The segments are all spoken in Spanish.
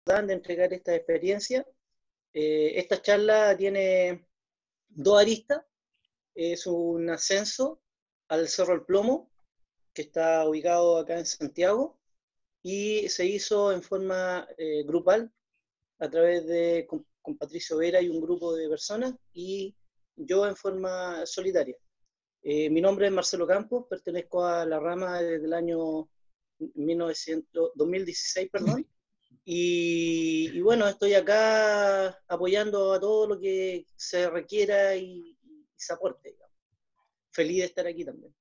dan de entregar esta experiencia. Esta charla tiene dos aristas. Es un ascenso al Cerro El Plomo, que está ubicado acá en Santiago, y se hizo en forma grupal a través de con Patricio Vera y un grupo de personas, y yo en forma solitaria. Mi nombre es Marcelo Campos, pertenezco a la rama desde el año 2016, perdón, y bueno, estoy acá apoyando a todo lo que se requiera y se aporte, digamos. Feliz de estar aquí también.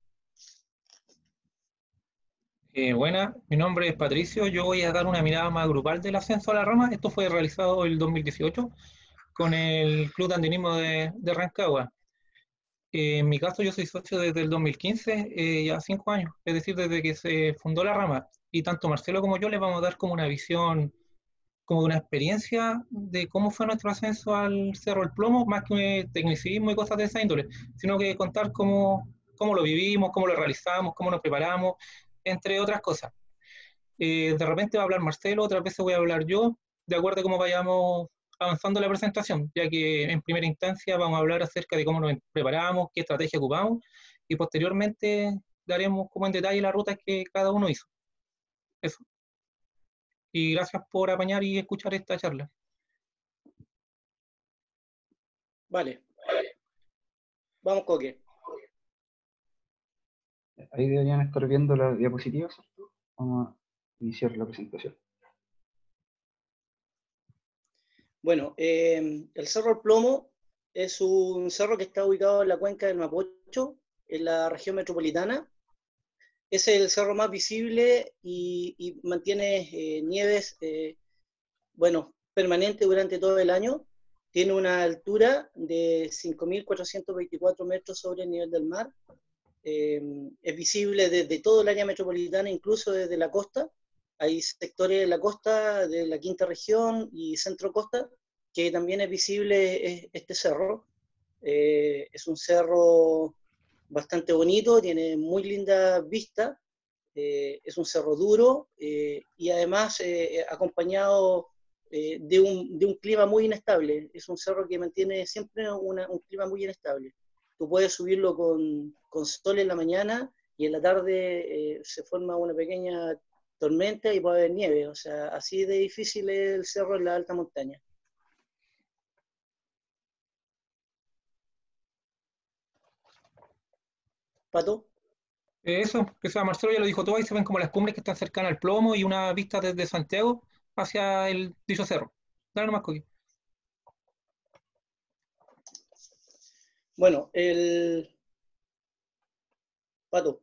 Buenas, mi nombre es Patricio. Yo voy a dar una mirada más grupal del ascenso a la rama. Esto fue realizado el 2018 con el Club de Andinismo de Rancagua. En mi caso, yo soy socio desde el 2015, ya 5 años, es decir, desde que se fundó la rama. Y tanto Marcelo como yo les vamos a dar como una visión, como una experiencia de cómo fue nuestro ascenso al Cerro El Plomo, más que un tecnicismo y cosas de esa índole, sino que contar cómo lo vivimos, cómo lo realizamos, cómo nos preparamos, entre otras cosas. De repente va a hablar Marcelo, otras veces voy a hablar yo, de acuerdo a cómo vayamos avanzando la presentación, ya que en primera instancia vamos a hablar acerca de cómo nos preparamos, qué estrategia ocupamos, y posteriormente daremos como en detalle las rutas que cada uno hizo. Eso. Y gracias por apañar y escuchar esta charla. Vale. Vamos, Coque. Ahí deberían estar viendo las diapositivas, ¿cierto? Vamos a iniciar la presentación. Bueno, el Cerro El Plomo es un cerro que está ubicado en la cuenca del Mapocho, en la región metropolitana. Es el cerro más visible y mantiene nieves, bueno, permanente durante todo el año. Tiene una altura de 5.424 metros sobre el nivel del mar. Es visible desde todo el área metropolitana, incluso desde la costa. Hay sectores de la costa, de la quinta región y centro costa, que también es visible este cerro. Es un cerro bastante bonito, tiene muy linda vista, es un cerro duro y además acompañado de un clima muy inestable. Es un cerro que mantiene siempre un clima muy inestable. Tú puedes subirlo con sol en la mañana y en la tarde se forma una pequeña tormenta y puede haber nieve. O sea, así de difícil es el cerro en la alta montaña. ¿Pato? Eso, que sea Marcelo ya lo dijo todo, ahí se ven como las cumbres que están cercanas al plomo y una vista desde Santiago hacia el dicho cerro. Dale nomás, Coqui. Bueno, el Pato.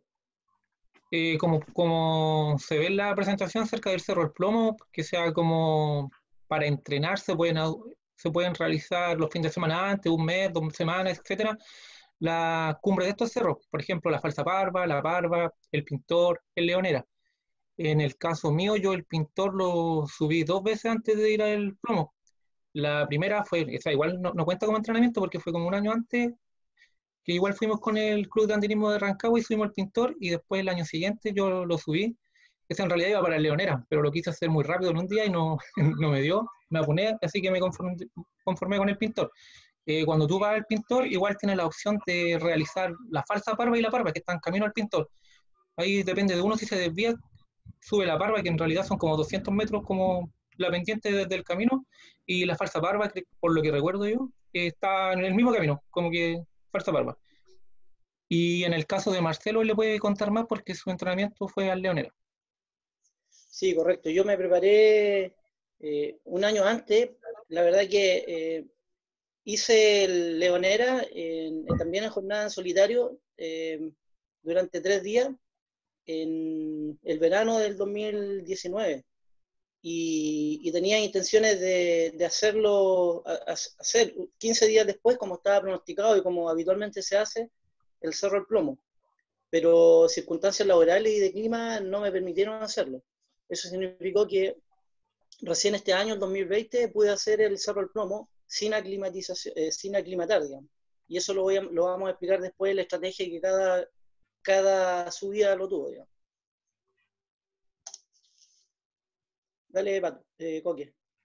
Como se ve en la presentación cerca del Cerro El Plomo, que sea como para entrenar, se pueden realizar los fines de semana antes, un mes, 2 semanas, etcétera, la cumbre de estos cerros, por ejemplo, la Falsa Parva, la Parva, el Pintor, el Leonera. En el caso mío, yo el Pintor lo subí 2 veces antes de ir al Plomo. La primera fue, o sea, igual no cuenta como entrenamiento porque fue como un año antes, que igual fuimos con el Club de Andinismo de Rancagua y subimos el Pintor, y después el año siguiente yo lo subí. Ese en realidad iba para el Leonera, pero lo quise hacer muy rápido en un día y no, no me dio, me apuné, así que me conformé con el Pintor. Cuando tú vas al Pintor, igual tienes la opción de realizar la Falsa Parva y la Parva, que están camino al Pintor. Ahí depende de uno si se desvía, sube la Parva, que en realidad son como 200 metros como la pendiente desde el camino, y la Falsa Parva, que por lo que recuerdo yo, está en el mismo camino, como que Falsa Parva. Y en el caso de Marcelo, él le puede contar más porque su entrenamiento fue al Leonera. Sí, correcto. Yo me preparé un año antes. La verdad que hice el Leonera también en jornada en solitario durante 3 días en el verano del 2019 y tenía intenciones de hacerlo, hacer 15 días después, como estaba pronosticado y como habitualmente se hace, el Cerro El Plomo, pero circunstancias laborales y de clima no me permitieron hacerlo. Eso significó que recién este año, el 2020, pude hacer el Cerro El Plomo sin aclimatización, sin aclimatar, digamos. Y eso lo vamos a explicar después, la estrategia que cada subida lo tuvo, digamos. Dale, Pato, Coque.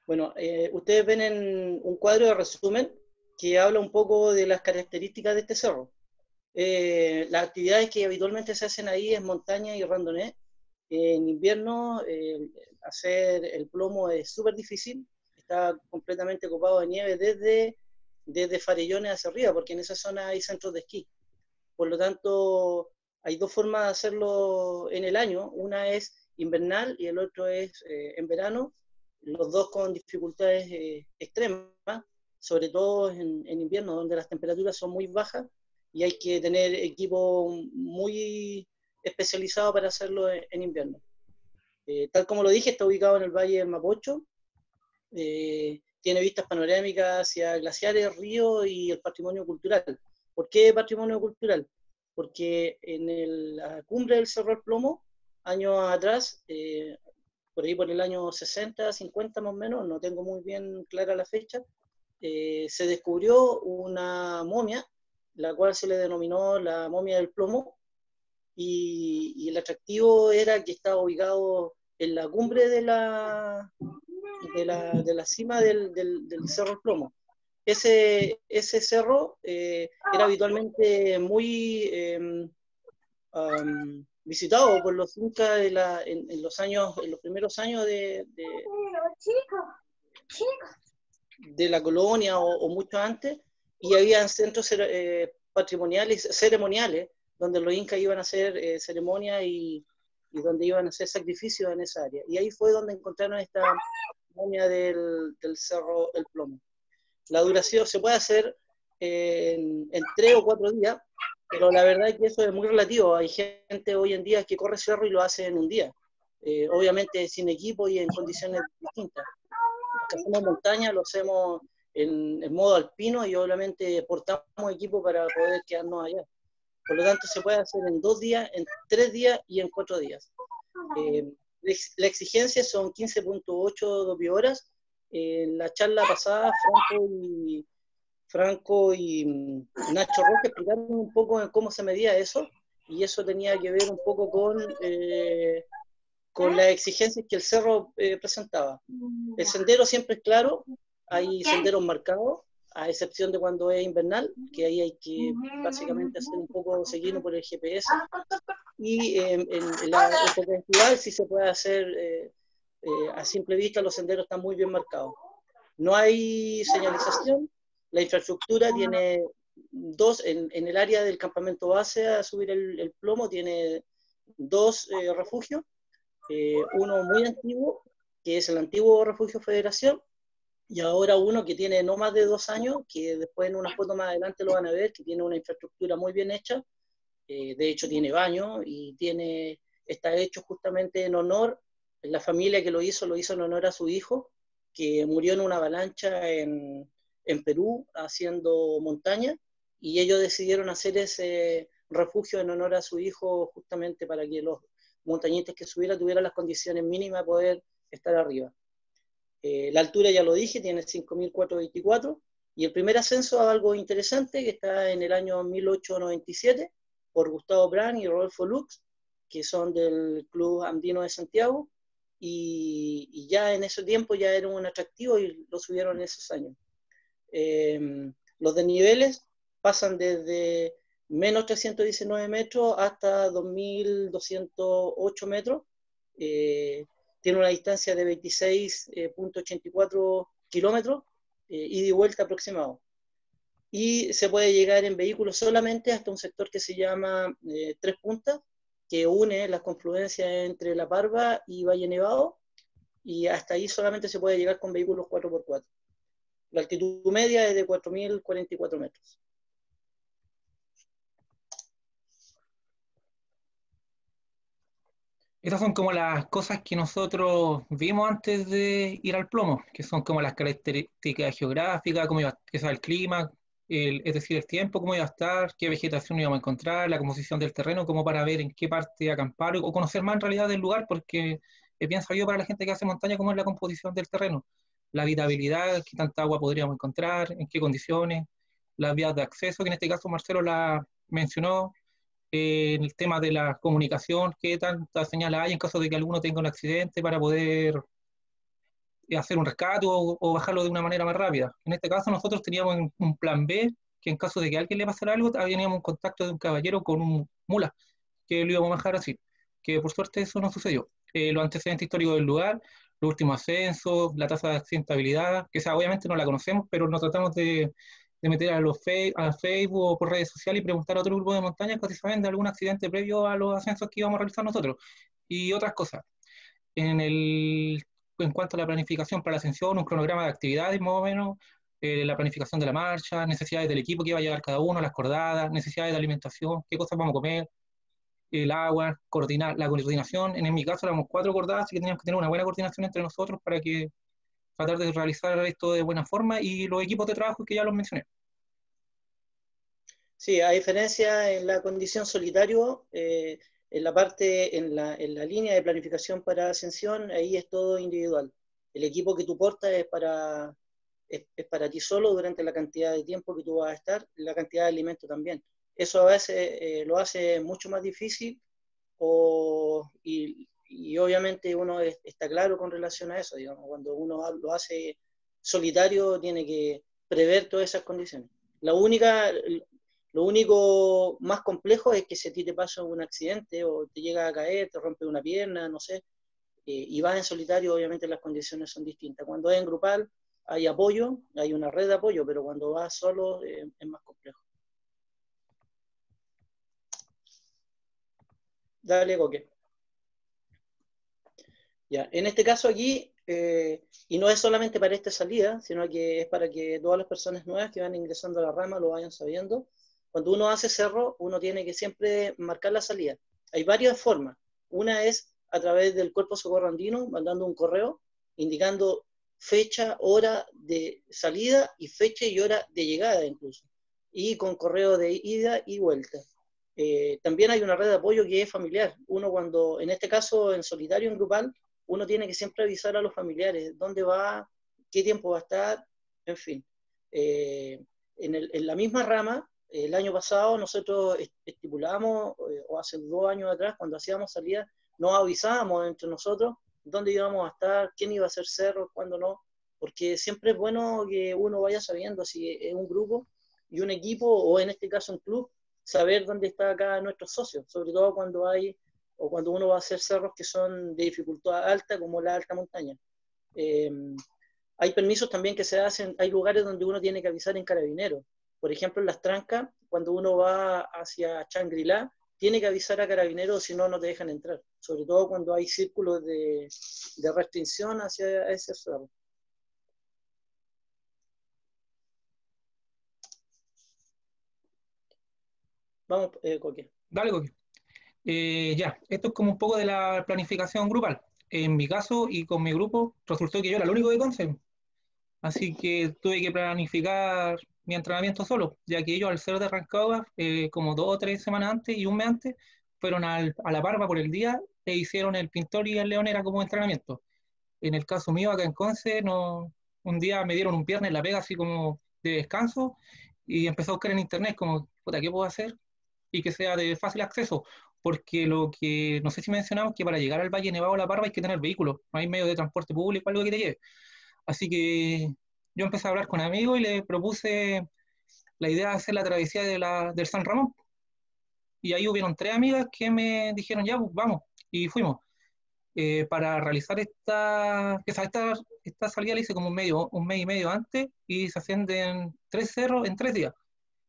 Bueno, ustedes ven en un cuadro de resumen que habla un poco de las características de este cerro. Las actividades que habitualmente se hacen ahí es montaña y randonée. En invierno hacer el plomo es súper difícil, está completamente copado de nieve desde Farellones hacia arriba, porque en esa zona hay centros de esquí. Por lo tanto, hay dos formas de hacerlo en el año, una es invernal y el otro es en verano, los dos con dificultades extremas, sobre todo en invierno, donde las temperaturas son muy bajas y hay que tener equipo muy especializado para hacerlo en invierno. Tal como lo dije, está ubicado en el Valle del Mapocho, tiene vistas panorámicas hacia glaciares, ríos y el patrimonio cultural. ¿Por qué patrimonio cultural? Porque en la cumbre del Cerro del Plomo, años atrás, por ahí por el año 60, 50 más o menos, no tengo muy bien clara la fecha, se descubrió una momia, la cual se le denominó la momia del plomo, y el atractivo era que estaba ubicado en la cumbre de la cima del Cerro del Plomo. Ese cerro era habitualmente muy visitado por los incas en los primeros años de la colonia o mucho antes, y había centros patrimoniales, ceremoniales, donde los incas iban a hacer ceremonias y donde iban a hacer sacrificios en esa área. Y ahí fue donde encontraron esta momia del Cerro El Plomo. La duración se puede hacer en 3 o 4 días, pero la verdad es que eso es muy relativo. Hay gente hoy en día que corre cerro y lo hace en un día, obviamente sin equipo y en condiciones distintas. Los que hacemos montaña lo hacemos en modo alpino y obviamente portamos equipo para poder quedarnos allá. Por lo tanto, se puede hacer en 2 días, en 3 días y en 4 días. La exigencia son 15.8 dopi-horas. En la charla pasada, Franco y Nacho Roque explicaron un poco en cómo se medía eso, y eso tenía que ver un poco con las exigencias que el cerro presentaba. El sendero siempre es claro, hay senderos marcados, a excepción de cuando es invernal, que ahí hay que básicamente hacer un poco seguido por el GPS, y en la época estival sí se puede hacer a simple vista, los senderos están muy bien marcados. No hay señalización, la infraestructura tiene en el área del campamento base a subir el plomo, tiene 2 refugios, uno muy antiguo, que es el antiguo Refugio Federación, y ahora uno que tiene no más de 2 años, que después en una foto más adelante lo van a ver, que tiene una infraestructura muy bien hecha, de hecho tiene baño y está hecho justamente en honor, la familia que lo hizo en honor a su hijo, que murió en una avalancha en Perú haciendo montaña, y ellos decidieron hacer ese refugio en honor a su hijo justamente para que los montañistas que subieran tuvieran las condiciones mínimas de poder estar arriba. La altura ya lo dije, tiene 5.424, y el primer ascenso a algo interesante que está en el año 1897 por Gustavo Brand y Rodolfo Lux, que son del Club Andino de Santiago, y ya en ese tiempo ya era un atractivo y lo subieron en esos años. Los desniveles pasan desde menos 319 metros hasta 2.208 metros, tiene una distancia de 26.84 kilómetros, ida y vuelta aproximado. Y se puede llegar en vehículos solamente hasta un sector que se llama Tres Puntas, que une las confluencias entre La Parva y Valle Nevado, y hasta ahí solamente se puede llegar con vehículos 4x4. La altitud media es de 4.044 metros. Estas son como las cosas que nosotros vimos antes de ir al plomo, que son como las características geográficas, cómo iba a ser el clima, es decir, el tiempo, cómo iba a estar, qué vegetación íbamos a encontrar, la composición del terreno, como para ver en qué parte acampar o conocer más en realidad del lugar, porque es bien sabido para la gente que hace montaña cómo es la composición del terreno, la habitabilidad, qué tanta agua podríamos encontrar, en qué condiciones, las vías de acceso, que en este caso Marcelo la mencionó, el tema de la comunicación, qué tanta señal hay en caso de que alguno tenga un accidente para poder hacer un rescate o bajarlo de una manera más rápida. En este caso nosotros teníamos un plan B, que en caso de que a alguien le pasara algo, teníamos un contacto de un caballero con un mula, que lo íbamos a bajar así, que por suerte eso no sucedió. Los antecedentes históricos del lugar, los últimos ascensos, la tasa de accidentabilidad, que sea, obviamente no la conocemos, pero nos tratamos de meter a Facebook o por redes sociales y preguntar a otro grupo de montañas que si saben de algún accidente previo a los ascensos que íbamos a realizar nosotros. Y otras cosas. En cuanto a la planificación para la ascensión, un cronograma de actividades más o menos, la planificación de la marcha, necesidades del equipo que va a llevar cada uno, las cordadas, necesidades de alimentación, qué cosas vamos a comer, el agua, coordinar, la coordinación. En mi caso éramos 4 cordadas, así que teníamos que tener una buena coordinación entre nosotros para que tratar de realizar esto de buena forma, y los equipos de trabajo que ya los mencioné. Sí, a diferencia en la condición solitario, en la parte, en la línea de planificación para ascensión, ahí es todo individual. El equipo que tú portas es para ti solo durante la cantidad de tiempo que tú vas a estar, la cantidad de alimento también. Eso a veces lo hace mucho más difícil y obviamente uno está claro con relación a eso, digamos, cuando uno lo hace solitario tiene que prever todas esas condiciones. Lo único más complejo es que si a ti te pasa un accidente o te llega a caer, te rompe una pierna, no sé, y vas en solitario, obviamente las condiciones son distintas. Cuando es en grupal hay apoyo, hay una red de apoyo, pero cuando vas solo es más complejo. Dale, Coque. Ya, en este caso aquí, y no es solamente para esta salida, sino que es para que todas las personas nuevas que van ingresando a la rama lo vayan sabiendo. Cuando uno hace cerro, uno tiene que siempre marcar la salida. Hay varias formas. Una es a través del Cuerpo Socorro Andino, mandando un correo indicando fecha, hora de salida y fecha y hora de llegada incluso. Y con correo de ida y vuelta. También hay una red de apoyo que es familiar. Uno cuando, en este caso en solitario, en grupal, uno tiene que siempre avisar a los familiares dónde va, qué tiempo va a estar, en fin. En la misma rama, el año pasado nosotros estipulamos, o hace 2 años atrás, cuando hacíamos salidas, nos avisábamos entre nosotros dónde íbamos a estar, quién iba a hacer cerros, cuándo no, porque siempre es bueno que uno vaya sabiendo si es un grupo y un equipo, o en este caso un club, saber dónde está acá nuestros socios, sobre todo cuando hay, o cuando uno va a hacer cerros que son de dificultad alta, como la alta montaña. Hay permisos también que se hacen, hay lugares donde uno tiene que avisar en Carabineros. Por ejemplo, en Las Trancas, cuando uno va hacia Shangri-La, tiene que avisar a Carabineros, si no, no te dejan entrar. Sobre todo cuando hay círculos de restricción hacia ese cerro. Vamos, Coque. Dale, Coque. Ya, esto es como un poco de la planificación grupal. En mi caso y con mi grupo, resultó que yo era el único de Conce, así que tuve que planificar mi entrenamiento solo, ya que ellos al ser de Rancagua, como 2 o 3 semanas antes y un mes antes, fueron a La Parva por el día e hicieron el Pintor y el Leonera como entrenamiento. En el caso mío, acá en Conce, no, un día me dieron un viernes la pega así como de descanso y empecé a buscar en internet como, puta, ¿qué puedo hacer? Y que sea de fácil acceso, porque lo que, no sé si mencionamos, que para llegar al Valle Nevado de La Parva hay que tener vehículo, no hay medio de transporte público, algo que te lleve. Así que yo empecé a hablar con amigos y le propuse la idea de hacer la travesía del San Ramón. Y ahí hubieron 3 amigas que me dijeron, ya, pues, vamos, y fuimos. Para realizar esta salida la hice como un mes y medio antes, y se ascienden 3 cerros en 3 días.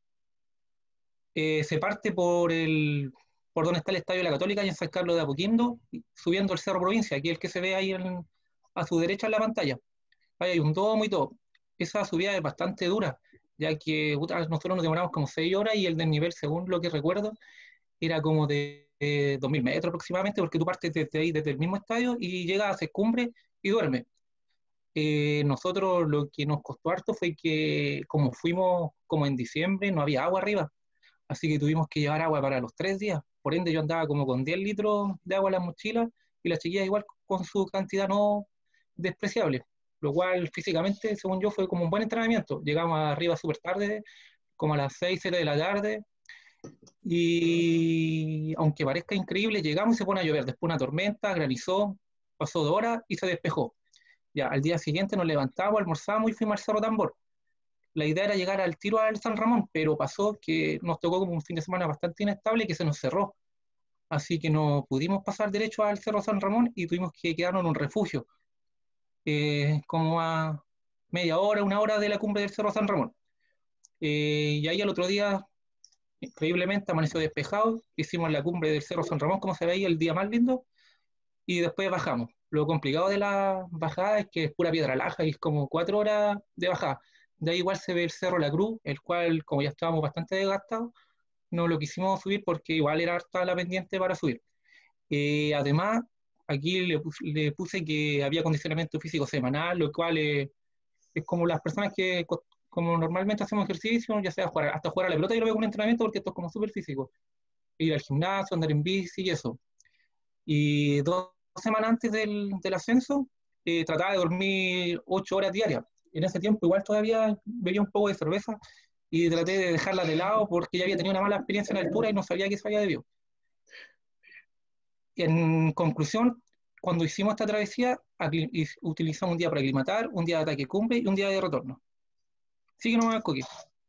Se parte por donde está el Estadio de la Católica y en San Carlos de Apoquindo, subiendo el Cerro Provincia, aquí el que se ve ahí a su derecha en la pantalla. Ahí hay un domo y todo. Esa subida es bastante dura, ya que nosotros nos demoramos como 6 horas y el desnivel, según lo que recuerdo, era como de 2.000 metros aproximadamente, porque tú partes desde ahí, desde el mismo estadio, y llegas a Secumbre y duermes. Nosotros lo que nos costó harto fue que, como fuimos como en diciembre, no había agua arriba, así que tuvimos que llevar agua para los 3 días. Por ende, yo andaba como con 10 litros de agua en las mochilas y las chiquillas igual con su cantidad no despreciable, lo cual físicamente, según yo, fue como un buen entrenamiento. Llegamos arriba súper tarde, como a las 6, 7 de la tarde, y aunque parezca increíble, llegamos y se pone a llover. Después una tormenta, granizó, pasó 2 horas y se despejó. Ya, al día siguiente nos levantamos, almorzamos y fuimos al Cerro Tambor. La idea era llegar al tiro al San Ramón, pero pasó que nos tocó como un fin de semana bastante inestable y que se nos cerró. Así que no pudimos pasar derecho al Cerro San Ramón y tuvimos que quedarnos en un refugio, como a media hora, una hora de la cumbre del Cerro San Ramón. Y ahí al otro día, increíblemente, amaneció despejado, hicimos la cumbre del Cerro San Ramón, como se veía, el día más lindo, y después bajamos. Lo complicado de la bajada es que es pura piedra laja y es como 4 horas de bajada. De ahí igual se ve el Cerro La Cruz, el cual, como ya estábamos bastante desgastados, no lo quisimos subir porque igual era harta la pendiente para subir. Además, aquí le puse que había condicionamiento físico semanal, lo cual es como las personas que, como normalmente hacemos ejercicio, ya sea jugar, hasta jugar a la pelota, yo lo veo como un entrenamiento porque esto es como súper físico. Ir al gimnasio, andar en bici y eso. Y 2 semanas antes del ascenso, trataba de dormir 8 horas diarias. En ese tiempo igual todavía bebía un poco de cerveza y traté de dejarla de lado porque ya había tenido una mala experiencia en la altura y no sabía que eso había debido. En conclusión, cuando hicimos esta travesía, utilizamos un día para aclimatar, un día de ataque cumbre y un día de retorno. Sí que no me coquí.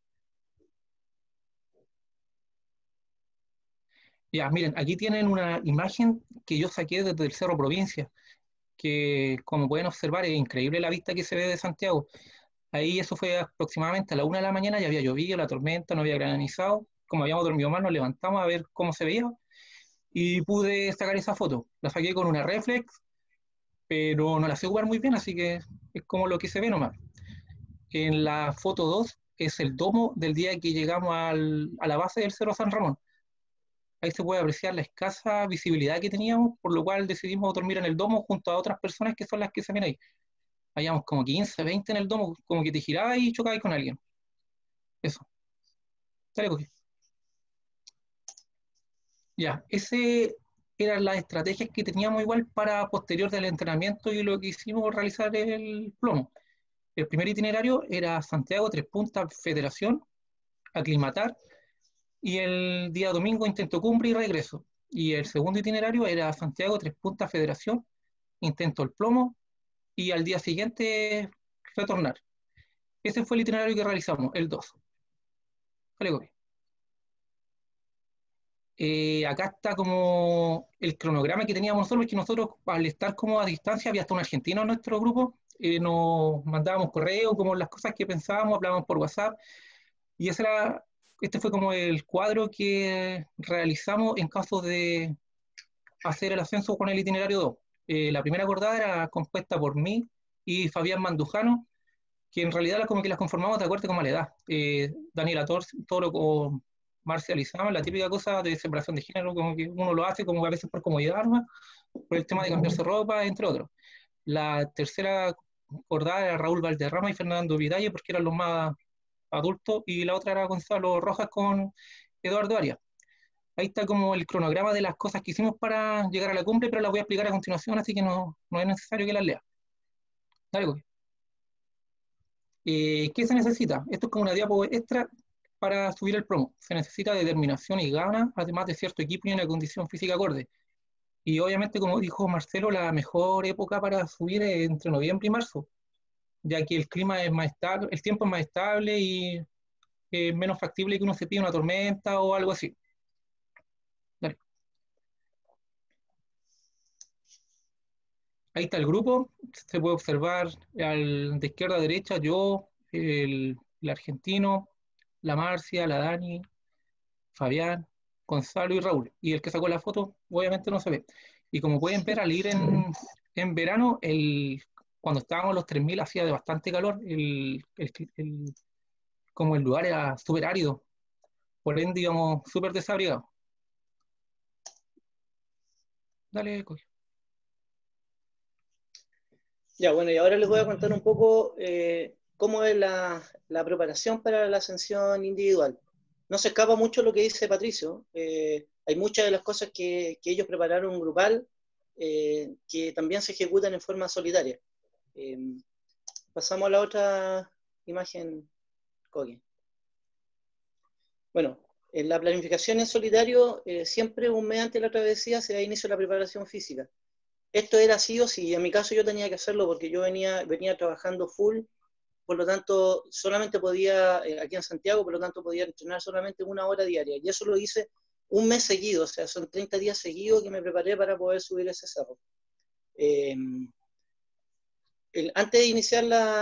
Ya, miren, aquí tienen una imagen que yo saqué desde el Cerro Provincia, que como pueden observar es increíble la vista que se ve de Santiago. Ahí eso fue aproximadamente a la 1 de la mañana, ya había llovido, la tormenta, no había granizado. Como habíamos dormido mal, nos levantamos a ver cómo se veía y pude sacar esa foto. La saqué con una reflex, pero no la sé jugar muy bien, así que es como lo que se ve nomás. En la foto 2 es el domo del día que llegamos a la base del Cerro San Ramón. Ahí se puede apreciar la escasa visibilidad que teníamos, por lo cual decidimos dormir en el domo junto a otras personas que son las que se ven ahí. Habíamos como 15, 20 en el domo, como que te girabas y chocabas con alguien. Eso. Dale, cogí. Ya, ese eran las estrategias que teníamos igual para posterior del entrenamiento y lo que hicimos realizar el plomo. El primer itinerario era Santiago, Tres Puntas, Federación, aclimatar, y el día domingo intento cumbre y regreso. Y el segundo itinerario era Santiago, Tres Puntas, Federación, intento el plomo, y al día siguiente retornar. Ese fue el itinerario que realizamos, el 2. Vale, copia. Acá está como el cronograma que teníamos nosotros, que nosotros al estar como a distancia, había hasta un argentino en nuestro grupo, nos mandábamos correo, como las cosas que pensábamos, hablábamos por WhatsApp, y este fue como el cuadro que realizamos en caso de hacer el ascenso con el itinerario 2. La primera acordada era compuesta por mí y Fabián Mandujano, que en realidad como que las conformamos de acuerdo como a la edad. Daniela Toro o Marcia Lizama, la típica cosa de separación de género, como que uno lo hace como que a veces por comodidad, ¿no? Por el tema de cambiarse ropa, entre otros. La tercera acordada era Raúl Valderrama y Fernando Vidalle, porque eran los más adultos, y la otra era Gonzalo Rojas con Eduardo Arias. Ahí está como el cronograma de las cosas que hicimos para llegar a la cumbre, pero las voy a explicar a continuación, así que no es necesario que las lea. Dale, Coque. ¿Qué se necesita? Esto es como una diapo extra para subir el promo. Se necesita determinación y ganas, además de cierto equipo y una condición física acorde. Y obviamente, como dijo Marcelo, la mejor época para subir es entre noviembre y marzo, ya que el clima es más estable, el tiempo es más estable y es menos factible que uno se pida una tormenta o algo así. Dale. Ahí está el grupo, se puede observar de izquierda a derecha, yo, el argentino, la Marcia, la Dani, Fabián, Gonzalo y Raúl. Y el que sacó la foto, obviamente no se ve. Y como pueden ver, al ir en verano, cuando estábamos a los 3000 hacía de bastante calor, como el lugar era súper árido, por ende íbamos súper desabrigados. Dale, coge. Ya, bueno, y ahora les voy a contar un poco cómo es la preparación para la ascensión individual. No se escapa mucho lo que dice Patricio. Hay muchas de las cosas que ellos prepararon grupal que también se ejecutan en forma solitaria. Pasamos a la otra imagen, Coque. Bueno, en la planificación en solitario, siempre un mes antes de la travesía se da inicio a la preparación física. esto era sí o sí. En mi caso yo tenía que hacerlo porque yo venía trabajando full, por lo tanto solamente podía, aquí en Santiago, por lo tanto podía entrenar solamente 1 hora diaria. Y eso lo hice un mes seguido, o sea, son 30 días seguidos que me preparé para poder subir ese cerro. Eh, Antes de iniciar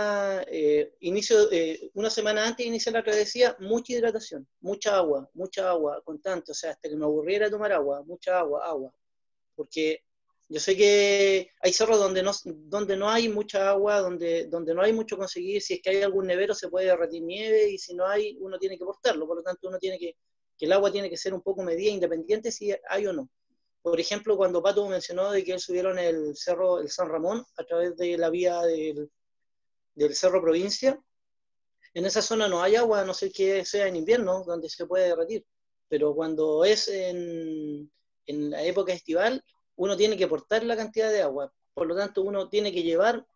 una semana antes de iniciar la travesía, mucha hidratación, mucha agua constante, o sea, hasta que me aburriera tomar agua, mucha agua, agua. Porque yo sé que hay cerros donde no hay mucha agua, donde no hay mucho conseguir, si es que hay algún nevero se puede derretir nieve, y si no hay, uno tiene que portarlo, por lo tanto uno tiene que el agua tiene que ser un poco medida, independiente si hay o no. Por ejemplo, cuando Pato mencionó de que él subieron el cerro, el San Ramón, a través de la vía del Cerro Provincia, en esa zona no hay agua, a no ser que sea en invierno, donde se puede derretir. Pero cuando es en la época estival, uno tiene que portar la cantidad de agua. Por lo tanto, uno tiene que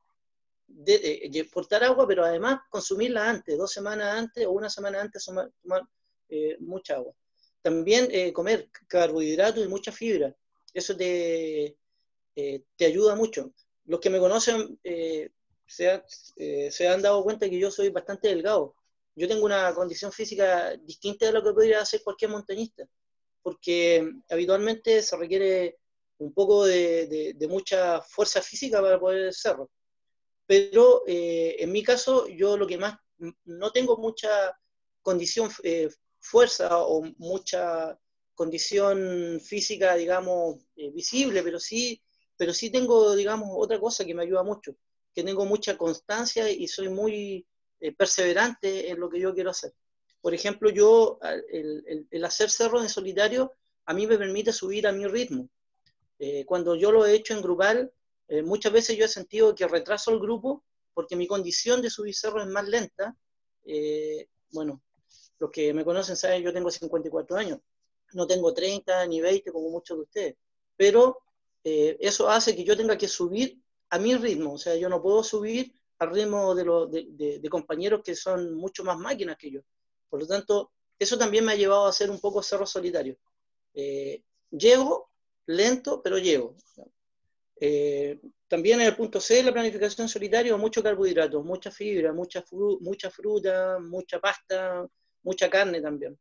portar agua, pero además consumirla antes, 2 semanas antes o una semana antes, tomar mucha agua. También comer carbohidratos y mucha fibra. Eso te ayuda mucho. Los que me conocen se han dado cuenta que yo soy bastante delgado. Yo tengo una condición física distinta de lo que podría hacer cualquier montañista, porque habitualmente se requiere un poco de mucha fuerza física para poder hacerlo. Pero en mi caso, yo lo que más, no tengo mucha condición, fuerza o mucha condición física, digamos, visible, pero sí tengo, digamos, otra cosa que me ayuda mucho, que tengo mucha constancia y soy muy perseverante en lo que yo quiero hacer. Por ejemplo, el hacer cerros en solitario a mí me permite subir a mi ritmo. Cuando yo lo he hecho en grupal, muchas veces yo he sentido que retraso el grupo porque mi condición de subir cerro es más lenta. Bueno, los que me conocen saben, yo tengo 54 años, no tengo 30 ni 20 como muchos de ustedes, pero eso hace que yo tenga que subir a mi ritmo, o sea, yo no puedo subir al ritmo de compañeros que son mucho más máquinas que yo. Por lo tanto, eso también me ha llevado a hacer un poco cerro solitario. Llego lento, pero llego. También en el punto C, la planificación solitaria, mucho carbohidratos, mucha fibra, mucha fruta, mucha pasta, mucha carne también.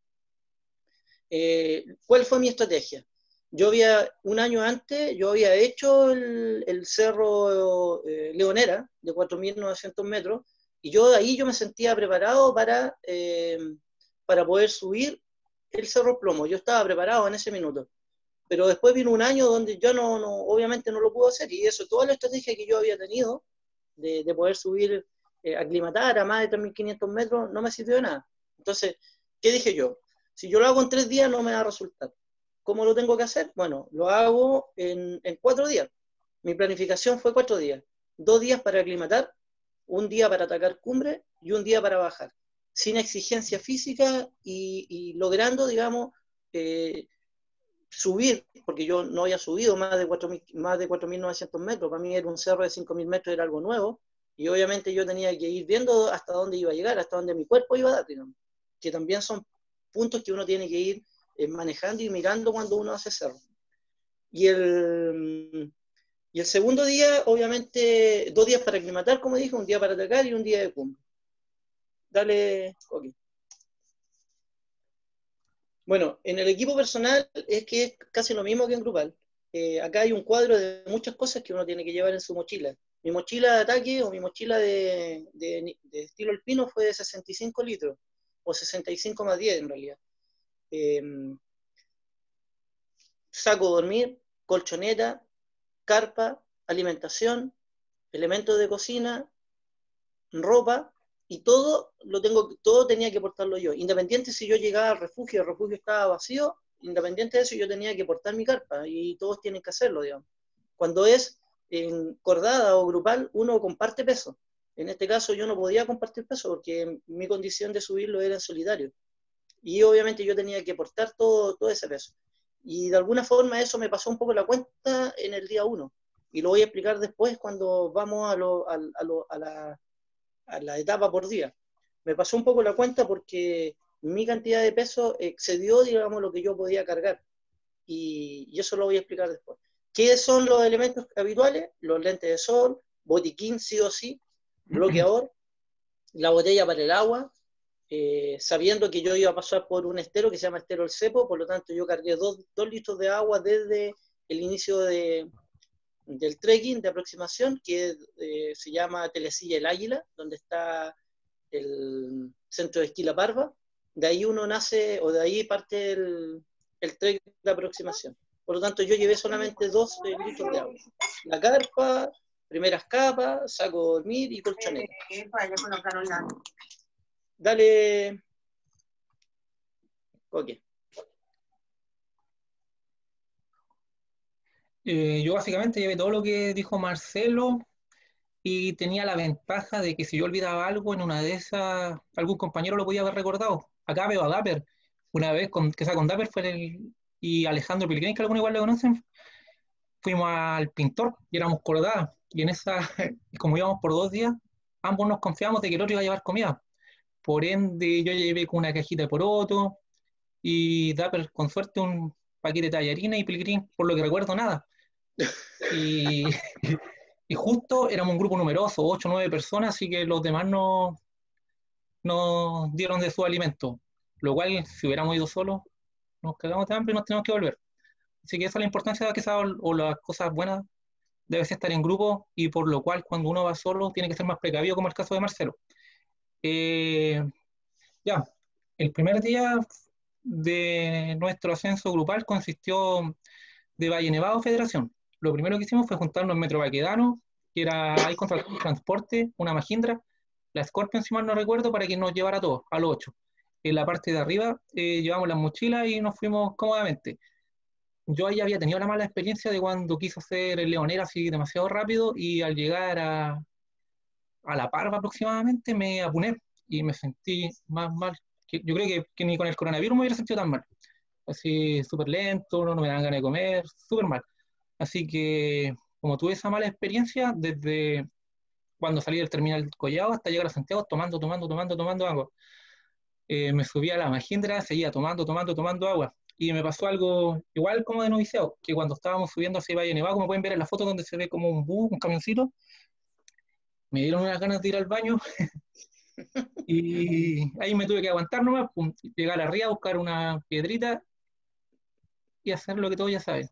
¿Cuál fue mi estrategia? Un año antes, yo había hecho el cerro Leonera, de 4.900 metros, y ahí yo me sentía preparado para poder subir el Cerro Plomo. Yo estaba preparado en ese minuto. Pero después vino un año donde yo obviamente no lo pude hacer, y eso, toda la estrategia que yo había tenido de poder subir, aclimatar a más de 3.500 metros, no me sirvió de nada. Entonces, ¿qué dije yo? Si yo lo hago en 3 días no me va a resultar. ¿Cómo lo tengo que hacer? Bueno, lo hago en 4 días. Mi planificación fue 4 días. 2 días para aclimatar, un día para atacar cumbre y un día para bajar. Sin exigencia física y logrando, digamos, subir, porque yo no había subido más de 4.900 metros, para mí era un cerro de 5.000 metros, era algo nuevo, y obviamente yo tenía que ir viendo hasta dónde iba a llegar, hasta dónde mi cuerpo iba a dar, digamos, que también son puntos que uno tiene que ir manejando y mirando cuando uno hace cerro. Y el segundo día, obviamente, 2 días para aclimatar, como dije, un día para atacar y un día de cumbre. Dale, Coqui. Bueno, en el equipo personal es que es casi lo mismo que en grupal. Acá hay un cuadro de muchas cosas que uno tiene que llevar en su mochila. Mi mochila de ataque o mi mochila de estilo alpino fue de 65 litros, o 65 más 10 en realidad. Saco dormir, colchoneta, carpa, alimentación, elementos de cocina, ropa, y todo tenía que portarlo yo. Independiente si yo llegaba al refugio, el refugio estaba vacío, independiente de eso yo tenía que portar mi carpa, y todos tienen que hacerlo, digamos. Cuando es en cordada o grupal, uno comparte peso. En este caso yo no podía compartir peso porque mi condición de subirlo era en solitario. Y obviamente yo tenía que portar todo ese peso. Y de alguna forma eso me pasó un poco la cuenta en el día 1. Y lo voy a explicar después cuando vamos a la etapa por día. Me pasó un poco la cuenta porque mi cantidad de peso excedió, digamos, lo que yo podía cargar. Y eso lo voy a explicar después. ¿Qué son los elementos habituales? Los lentes de sol, botiquín sí o sí, bloqueador, la botella para el agua, sabiendo que yo iba a pasar por un estero que se llama Estero El Cepo, por lo tanto yo cargué 2 litros de agua desde el inicio del trekking de aproximación, que se llama Telesilla El Águila, donde está el centro de esquí La Parva. De ahí uno nace, o de ahí parte el trek de aproximación. Por lo tanto, yo llevé solamente 2 litros de agua. La carpa, primeras capas, saco de dormir y colchoneta. Dale, ok. Yo básicamente llevé todo lo que dijo Marcelo y tenía la ventaja de que si yo olvidaba algo en una de esas, algún compañero lo podía haber recordado. Acá veo a Dapper, una vez que sea con Dapper y Alejandro Pilgrim, que algunos igual lo conocen, fuimos al pintor y éramos cordadas. Y en esa, como íbamos por 2 días, ambos nos confiamos de que el otro iba a llevar comida. Por ende, yo llevé con una cajita de poroto y Dapper, con suerte, un paquete de tallarines y Pilgrim, por lo que recuerdo, nada. Y, y justo éramos un grupo numeroso, 8 o 9 personas, así que los demás nos dieron de su alimento. Lo cual, si hubiéramos ido solos, nos cagamos de hambre y nos tenemos que volver. Así que esa es la importancia de que o las cosas buenas debe estar en grupo y por lo cual cuando uno va solo tiene que ser más precavido, como el caso de Marcelo. Eh, ya, el primer día de nuestro ascenso grupal consistió de Valle Nevado Federación. Lo primero que hicimos fue juntarnos en Metro Baquedano, que era ahí contratamos un transporte, una Mahindra, la Scorpion, si mal no recuerdo, para que nos llevara a todos, a los 8. En la parte de arriba llevamos las mochilas y nos fuimos cómodamente. Yo ahí había tenido la mala experiencia de cuando quiso hacer el leonero así demasiado rápido y al llegar a La Parva aproximadamente me apuné y me sentí más mal. Yo creo que ni con el coronavirus me hubiera sentido tan mal. Así súper lento, no me dan ganas de comer, súper mal. Así que como tuve esa mala experiencia, desde cuando salí del terminal Collado hasta llegar a Santiago, tomando agua. Me subí a la Mahindra, seguía tomando agua. Y me pasó algo igual como de noviciado, que cuando estábamos subiendo hacia Valle Nevado, como pueden ver en la foto donde se ve como un bus, un camioncito, me dieron unas ganas de ir al baño y ahí me tuve que aguantar nomás, pum, llegar arriba, buscar una piedrita y hacer lo que todos ya saben.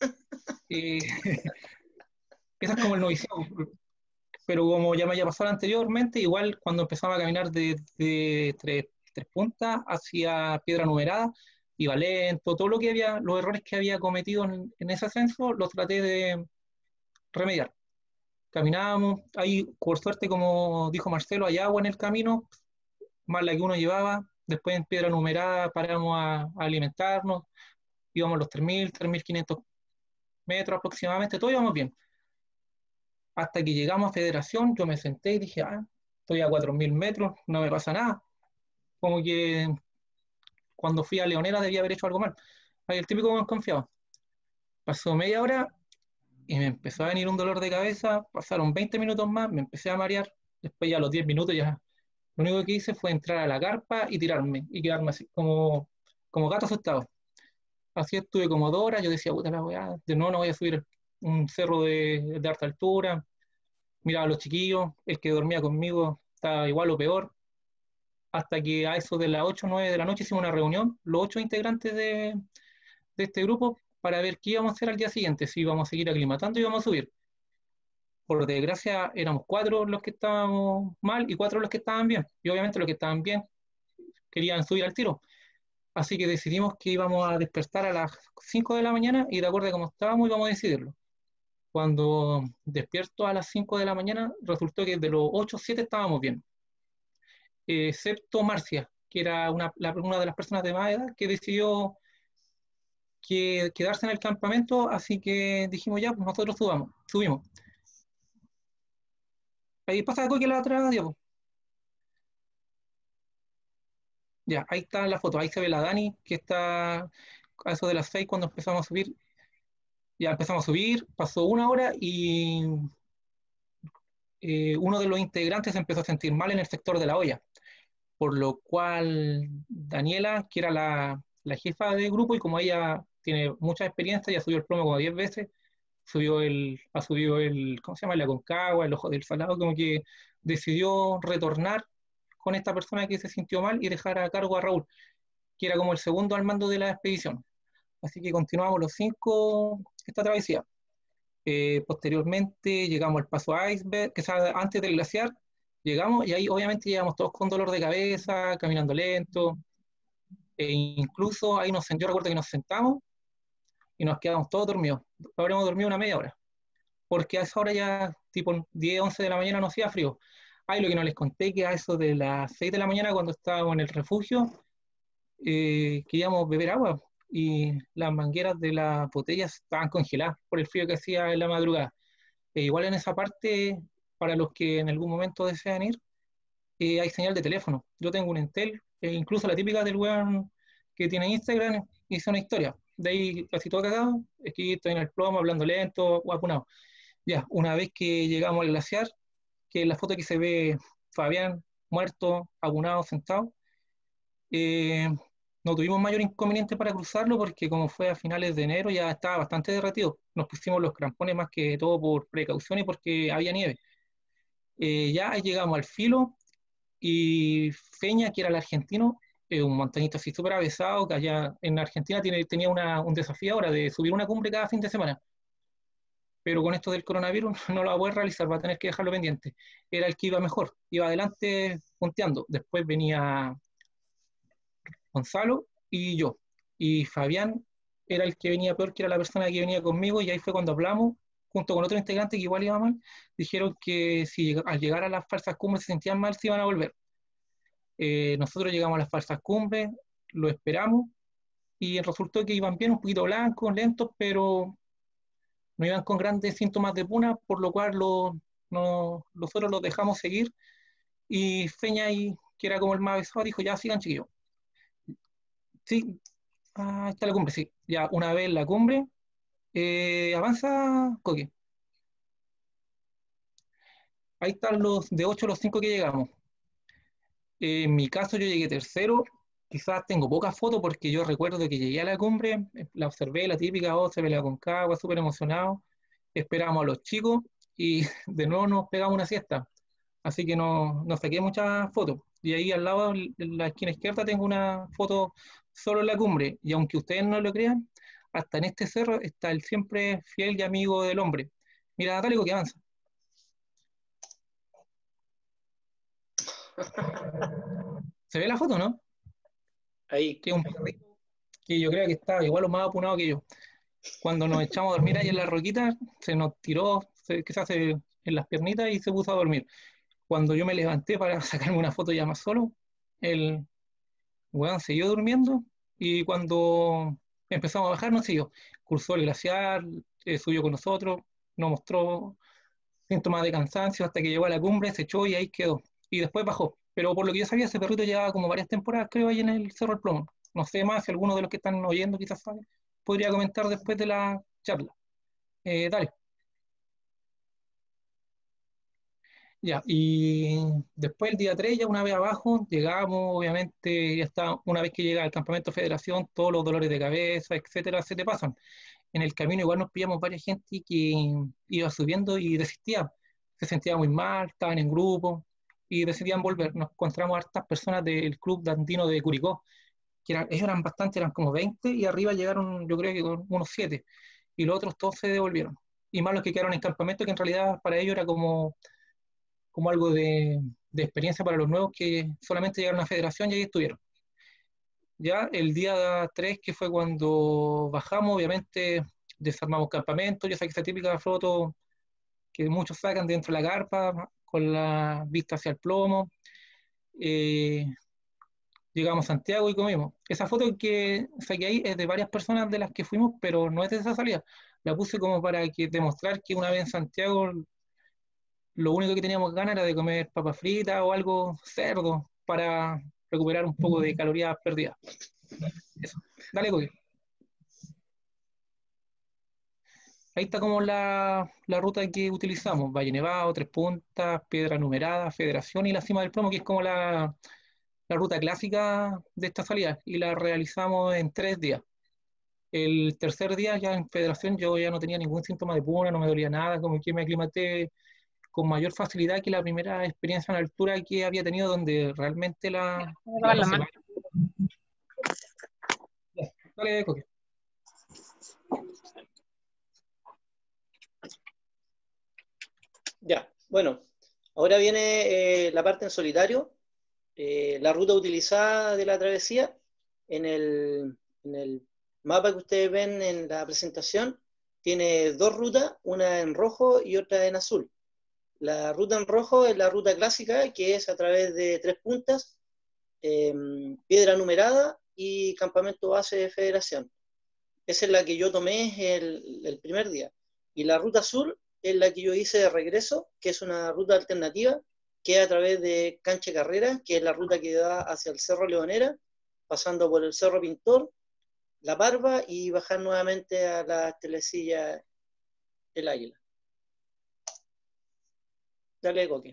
Eso es como el noviciado, pero como ya me había pasado anteriormente, igual cuando empezaba a caminar de tres puntas hacia Piedra Numerada, iba lento, todo lo que había, los errores que había cometido en ese ascenso, los traté de remediar. Caminábamos, ahí por suerte, como dijo Marcelo, hay agua en el camino, más la que uno llevaba, después en Piedra Numerada paramos a alimentarnos, íbamos a los 3.000, 3.500 metros aproximadamente, todo íbamos bien. Hasta que llegamos a Federación, yo me senté y dije, estoy a 4.000 metros, no me pasa nada. Como que cuando fui a Leonera debía haber hecho algo mal. Ahí el típico confiado. Pasó media hora y me empezó a venir un dolor de cabeza, pasaron 20 minutos más, me empecé a marear, después ya a los 10 minutos ya, lo único que hice fue entrar a la carpa y tirarme, y quedarme así, como gato asustado. Así estuve como 2 horas, yo decía, puta la weá, de nuevo no voy a subir un cerro de alta altura, miraba a los chiquillos, el que dormía conmigo estaba igual o peor, hasta que a eso de las 8 o 9 de la noche hicimos una reunión, los 8 integrantes de este grupo, para ver qué íbamos a hacer al día siguiente, si íbamos a seguir aclimatando y íbamos a subir. Por desgracia, éramos 4 los que estábamos mal y 4 los que estaban bien. Y obviamente los que estaban bien querían subir al tiro. Así que decidimos que íbamos a despertar a las 5 de la mañana y de acuerdo a cómo estábamos íbamos a decidirlo. Cuando despierto a las 5 de la mañana, resultó que de los 8, 7 estábamos bien. Excepto Marcia, que era una de las personas de más edad que decidió quedarse en el campamento, así que dijimos ya, pues nosotros subimos. Ahí pasa algo que la otra, dios. Ya, ahí está la foto, ahí se ve la Dani, que está a eso de las 6 cuando empezamos a subir. Ya empezamos a subir, pasó 1 hora y uno de los integrantes se empezó a sentir mal en el sector de la olla, por lo cual Daniela, que era la jefa del grupo y como ella tiene mucha experiencia, ya subió el plomo como 10 veces, ha subido ¿cómo se llama? El Aconcagua, el Ojo del Salado, como que decidió retornar con esta persona que se sintió mal y dejar a cargo a Raúl, que era como el segundo al mando de la expedición. Así que continuamos los 5 esta travesía. Posteriormente llegamos al Paso Iceberg, que está antes del glaciar, llegamos y ahí obviamente llegamos todos con dolor de cabeza, caminando lento, e incluso ahí yo recuerdo que nos sentamos y nos quedamos todos dormidos. Habremos dormido una media hora, porque a esa hora ya, tipo 10, 11 de la mañana, no hacía frío. Ahí lo que no les conté, que a eso de las 6 de la mañana, cuando estábamos en el refugio, queríamos beber agua y las mangueras de las botellas estaban congeladas por el frío que hacía en la madrugada. Igual en esa parte, para los que en algún momento desean ir, hay señal de teléfono. Yo tengo un Entel, incluso la típica del weón que tiene Instagram, hice una historia. De ahí casi todo cagado, es que estoy en el plomo, hablando lento o apunado. Ya, una vez que llegamos al glaciar, que es la foto que se ve Fabián muerto, apunado, sentado, eh, no tuvimos mayor inconveniente para cruzarlo porque como fue a finales de enero ya estaba bastante derretido. Nos pusimos los crampones más que todo por precaución y porque había nieve. Ya llegamos al filo y Feña, que era el argentino, un montañista así súper avesado, que allá en Argentina tenía un desafío ahora de subir una cumbre cada fin de semana. Pero con esto del coronavirus no lo va a poder realizar, va a tener que dejarlo pendiente. Era el que iba mejor, iba adelante punteando. Después venía Gonzalo y yo. Y Fabián era el que venía peor, que era la persona que venía conmigo, y ahí fue cuando hablamos, junto con otro integrante que igual iba mal, dijeron que si al llegar a las falsas cumbres se sentían mal, se iban a volver. Nosotros llegamos a las falsas cumbres, lo esperamos, y resultó que iban bien, un poquito blancos, lentos, pero no iban con grandes síntomas de puna, por lo cual nosotros los dejamos seguir, y Feña, que era como el más avisado, dijo, ya sigan chiquillos. Sí, está la cumbre, sí. Ya una vez la cumbre, avanza Coque. Ahí están los de 8 los 5 que llegamos. En mi caso yo llegué tercero, quizás tengo pocas fotos porque yo recuerdo que llegué a la cumbre, la observé, la típica, se ve la Concagua, súper emocionado, esperamos a los chicos y de nuevo nos pegamos una siesta, así que no saqué muchas fotos. Y ahí al lado, en la esquina izquierda, tengo una foto solo en la cumbre, y aunque ustedes no lo crean, hasta en este cerro está el siempre fiel y amigo del hombre. Mira, Natálico, que avanza. ¿Se ve la foto, no? Ahí. Que es un perrito que yo creo que estaba igual o más apunado que yo. Cuando nos echamos a dormir ahí en la roquita, se nos tiró, quizás en las piernitas y se puso a dormir. Cuando yo me levanté para sacarme una foto ya más solo, el weón siguió durmiendo y cuando empezamos a bajar nos siguió. Cruzó el glaciar, subió con nosotros, nos mostró síntomas de cansancio hasta que llegó a la cumbre, se echó y ahí quedó. Y después bajó. Pero por lo que yo sabía, ese perrito llevaba como varias temporadas, creo, ahí en el Cerro del Plomo. No sé más si alguno de los que están oyendo quizás sabe, podría comentar después de la charla. Dale. Ya, y después el día 3, ya una vez abajo, llegamos, obviamente, ya está, una vez que llega al campamento Federación, todos los dolores de cabeza, etcétera, se te pasan. En el camino igual nos pillamos varias gente que iba subiendo y desistía, se sentía muy mal, estaban en grupo y decidían volver. Nos encontramos a hartas personas del club andino de Curicó, ellos eran bastantes, eran como 20 y arriba llegaron, yo creo que con unos 7, y los otros todos se devolvieron. Y más los que quedaron en campamento, que en realidad para ellos era como algo de experiencia para los nuevos que solamente llegaron a la federación y ahí estuvieron. Ya el día 3, que fue cuando bajamos, obviamente desarmamos campamento, ya saqué esa típica foto que muchos sacan dentro de la carpa, con la vista hacia el plomo. Eh, Llegamos a Santiago y comimos. Esa foto que saqué ahí es de varias personas de las que fuimos, pero no es de esa salida. La puse como para demostrar que una vez en Santiago lo único que teníamos ganas era de comer papas fritas o algo cerdo para recuperar un poco de calorías perdidas. Eso. Dale, Coque. Ahí está como la ruta que utilizamos. Valle Nevado, Tres Puntas, Piedra Numerada, Federación y la Cima del Plomo, que es como la ruta clásica de esta salida. Y la realizamos en 3 días. El tercer día ya en Federación yo ya no tenía ningún síntoma de puna, no me dolía nada, como que me aclimaté con mayor facilidad que la primera experiencia en altura que había tenido, donde realmente la pasé mal. Ya, dale, Coque. Ya, bueno, ahora viene la parte en solitario, la ruta utilizada de la travesía. En el mapa que ustedes ven en la presentación, tiene dos rutas, una en rojo y otra en azul. La ruta en rojo es la ruta clásica, que es a través de 3 puntas, piedra numerada y campamento base de Federación. Esa es la que yo tomé el primer día. Y la ruta azul es la que yo hice de regreso, que es una ruta alternativa, que es a través de Cancha Carrera, que es la ruta que da hacia el Cerro Leonera, pasando por el Cerro Pintor, La Parva y bajar nuevamente a la telecilla El Águila. Dale, Coqui.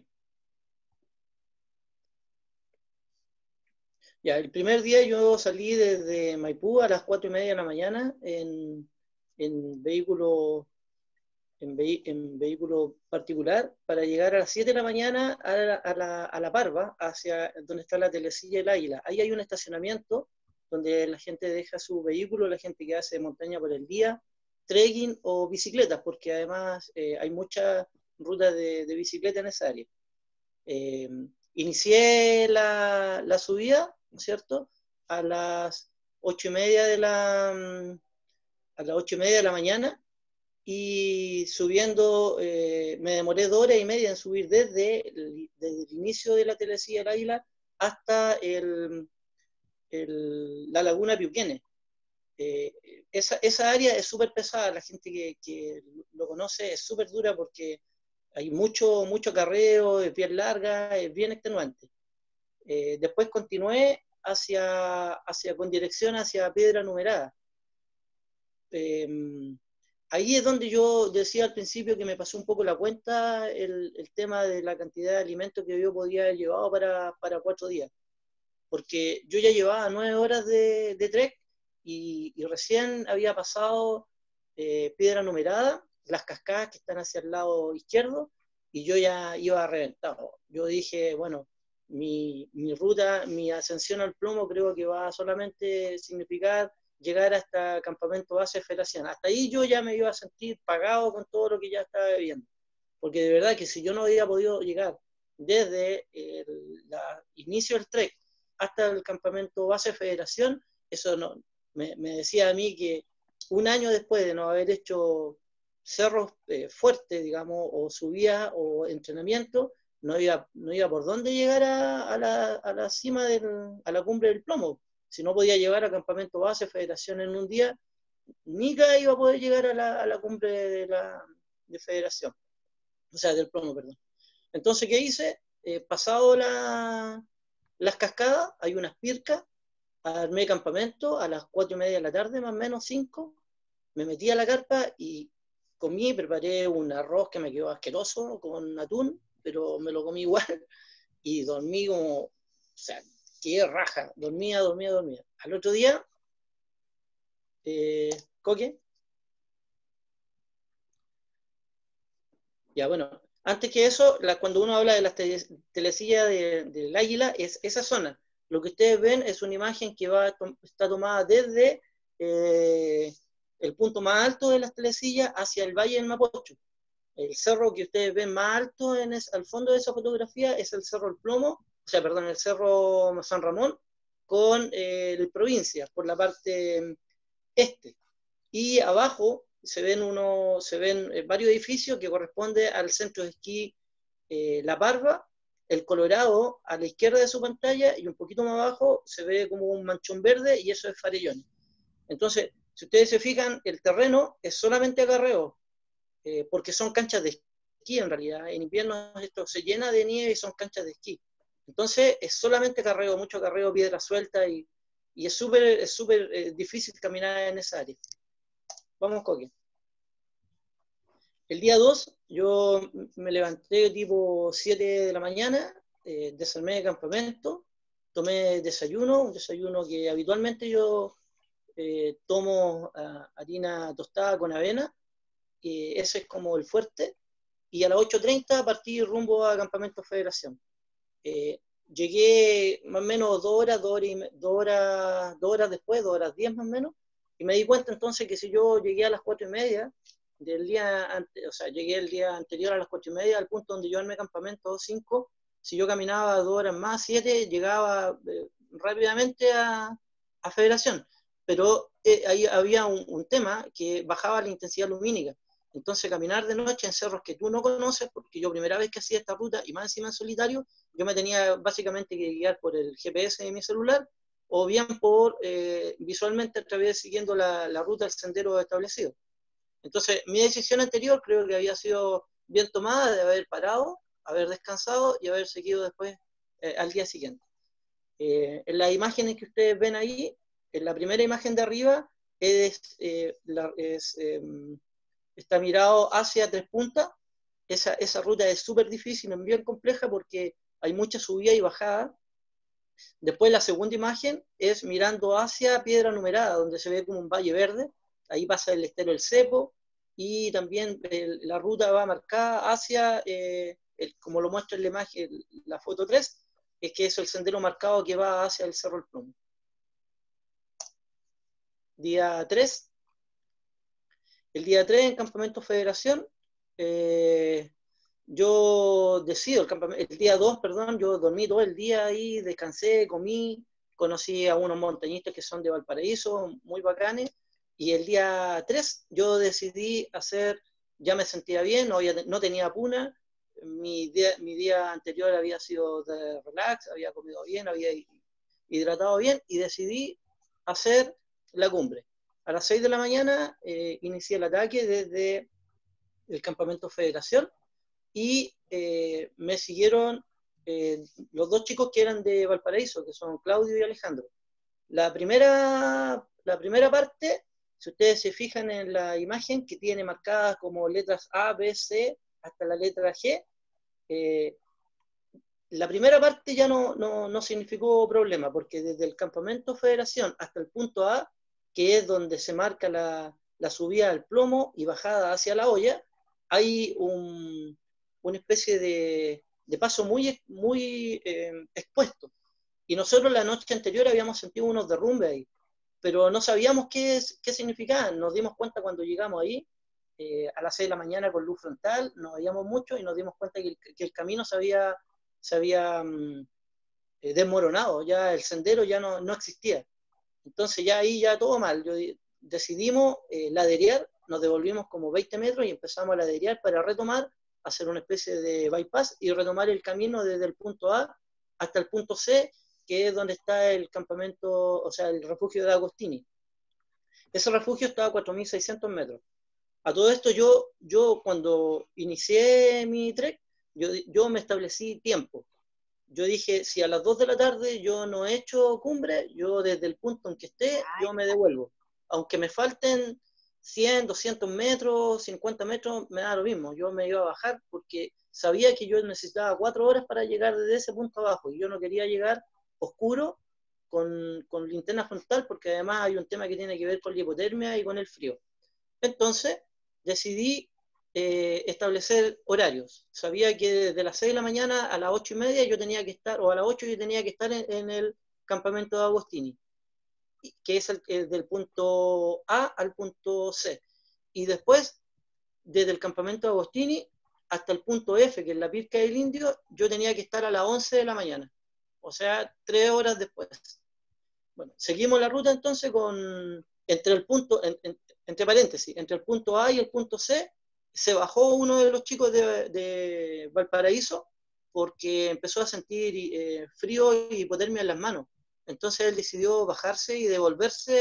Ya, el primer día yo salí desde Maipú a las 4:30 de la mañana en vehículo en vehículo particular para llegar a las 7 de la mañana a la Parva, hacia donde está la telecilla El Águila. Ahí hay un estacionamiento donde la gente deja su vehículo, la gente que hace montaña por el día, trekking o bicicletas, porque además hay muchas rutas de bicicleta en esa área. Inicié la subida, ¿no es cierto?, a las 8:30 a las 8:30 de la mañana, y subiendo, me demoré 2 horas y media en subir desde el inicio de la telecilla del Águila hasta la laguna Piuquenes. Esa área es súper pesada, la gente que lo conoce es súper dura porque hay mucho acarreo, es bien larga, es bien extenuante. Después continué con dirección hacia Piedra Numerada. Ahí es donde yo decía al principio que me pasó un poco la cuenta el tema de la cantidad de alimentos que yo podía haber llevado para 4 días. Porque yo ya llevaba 9 horas de trek y recién había pasado Piedra Numerada, las cascadas que están hacia el lado izquierdo, y yo ya iba reventado. Yo dije, bueno, mi ruta, mi ascensión al plomo creo que va a solamente significar llegar hasta campamento base de Federación. Hasta ahí yo ya me iba a sentir pagado con todo lo que ya estaba bebiendo. Porque de verdad que si yo no había podido llegar desde el inicio del trek hasta el campamento base de Federación, eso no, me decía a mí que un año después de no haber hecho cerros fuertes, digamos, o subidas o entrenamiento, no iba por dónde llegar a la cima, a la cumbre del plomo. Si no podía llegar a campamento base, Federación en un día, nunca iba a poder llegar a la cumbre de Federación, o sea, del plomo, perdón. Entonces, ¿qué hice? Pasado las cascadas, hay unas pircas, armé campamento a las 4:30 de la tarde, más o menos 5, me metí a la carpa y comí, preparé un arroz que me quedó asqueroso con atún, pero me lo comí igual, y dormí como, o sea, quedé raja, dormía. Al otro día, Coque, ya bueno, antes que eso, cuando uno habla de las telecillas del Águila, es esa zona. Lo que ustedes ven es una imagen que está tomada desde el punto más alto de las telecillas hacia el Valle del Mapocho. El cerro que ustedes ven más alto al fondo de esa fotografía es el Cerro El Plomo, o sea, perdón, el Cerro San Ramón, con el Provincia, por la parte este. Y abajo se ven varios edificios que corresponden al centro de esquí La Parva, el Colorado a la izquierda de su pantalla, y un poquito más abajo se ve como un manchón verde, y eso es Farellones. Entonces, si ustedes se fijan, el terreno es solamente acarreo, porque son canchas de esquí en realidad. En invierno esto se llena de nieve y son canchas de esquí. Entonces es solamente carreo, mucho carreo, piedra suelta, y es súper difícil caminar en esa área. Vamos, Coque. El día 2 yo me levanté tipo 7 de la mañana, desarmé de campamento, tomé desayuno, un desayuno que habitualmente yo tomo harina tostada con avena, ese es como el fuerte, y a las 8:30 partí rumbo a Campamento Federación. Llegué más o menos 2 horas después, 2:10 más o menos, y me di cuenta entonces que si yo llegué a las 4:30 del día antes, o sea, llegué el día anterior a las 4:30 al punto donde yo armé campamento 5, si yo caminaba 2 horas más, 7, llegaba rápidamente a Federación. Pero ahí había un tema que bajaba la intensidad lumínica. Entonces caminar de noche en cerros que tú no conoces, porque yo primera vez que hacía esta ruta, y más encima en solitario, yo me tenía básicamente que guiar por el GPS de mi celular, o bien por visualmente a través siguiendo la ruta del sendero establecido. Entonces mi decisión anterior creo que había sido bien tomada, de haber parado, haber descansado y haber seguido después al día siguiente. En las imágenes que ustedes ven ahí, en la primera imagen de arriba está mirado hacia Tres Puntas. Esa ruta es súper difícil, es bien compleja porque hay mucha subida y bajada. Después la segunda imagen es mirando hacia Piedra Numerada, donde se ve como un valle verde. Ahí pasa el estero El Cepo, y también la ruta va marcada hacia, como lo muestra en la imagen, la foto 3, es que es el sendero marcado que va hacia el Cerro El Plomo. Día 3. El día 3 en Campamento Federación, yo decido, el día 2, perdón, yo dormí todo el día ahí, descansé, comí, conocí a unos montañistas que son de Valparaíso, muy bacanes, y el día 3 yo decidí hacer, ya me sentía bien, no tenía puna, mi día anterior había sido de relax, había comido bien, había hidratado bien, y decidí hacer la cumbre. A las 6 de la mañana inicié el ataque desde el Campamento Federación, y me siguieron los dos chicos que eran de Valparaíso, que son Claudio y Alejandro. La primera parte, si ustedes se fijan en la imagen que tiene marcadas como letras A, B, C, hasta la letra G, la primera parte ya no significó problema, porque desde el Campamento Federación hasta el punto A, que es donde se marca la subida al plomo y bajada hacia la olla, hay una especie de paso muy, muy expuesto. Y nosotros la noche anterior habíamos sentido unos derrumbes ahí, pero no sabíamos qué significaban. Nos dimos cuenta cuando llegamos ahí, a las 6 de la mañana con luz frontal, nos veíamos mucho y nos dimos cuenta que el camino se había desmoronado, ya el sendero ya no existía. Entonces ya ahí ya todo mal. Decidimos laderear, nos devolvimos como 20 metros y empezamos a laderear para retomar, hacer una especie de bypass y retomar el camino desde el punto A hasta el punto C, que es donde está el campamento, o sea, el refugio de Agostini. Ese refugio está a 4.600 metros. A todo esto yo cuando inicié mi trek, yo me establecí tiempo. Yo dije, si a las 2 de la tarde yo no he hecho cumbre, yo desde el punto en que esté, yo me devuelvo. Aunque me falten 100, 200 metros, 50 metros, me da lo mismo. Yo me iba a bajar porque sabía que yo necesitaba 4 horas para llegar desde ese punto abajo. Y yo no quería llegar oscuro con linterna frontal, porque además hay un tema que tiene que ver con la hipotermia y con el frío. Entonces decidí establecer horarios. Sabía que desde las 6 de la mañana a las 8:30 yo tenía que estar, o a las 8 yo tenía que estar en el campamento de Agostini, que es del punto A al punto C. Y después, desde el campamento de Agostini hasta el punto F, que es la Pirca del Indio, yo tenía que estar a las 11 de la mañana. O sea, 3 horas después. Bueno, seguimos la ruta entonces entre el punto, entre paréntesis, entre el punto A y el punto C, se bajó uno de los chicos de Valparaíso porque empezó a sentir frío y hipotermia en las manos. Entonces él decidió bajarse y devolverse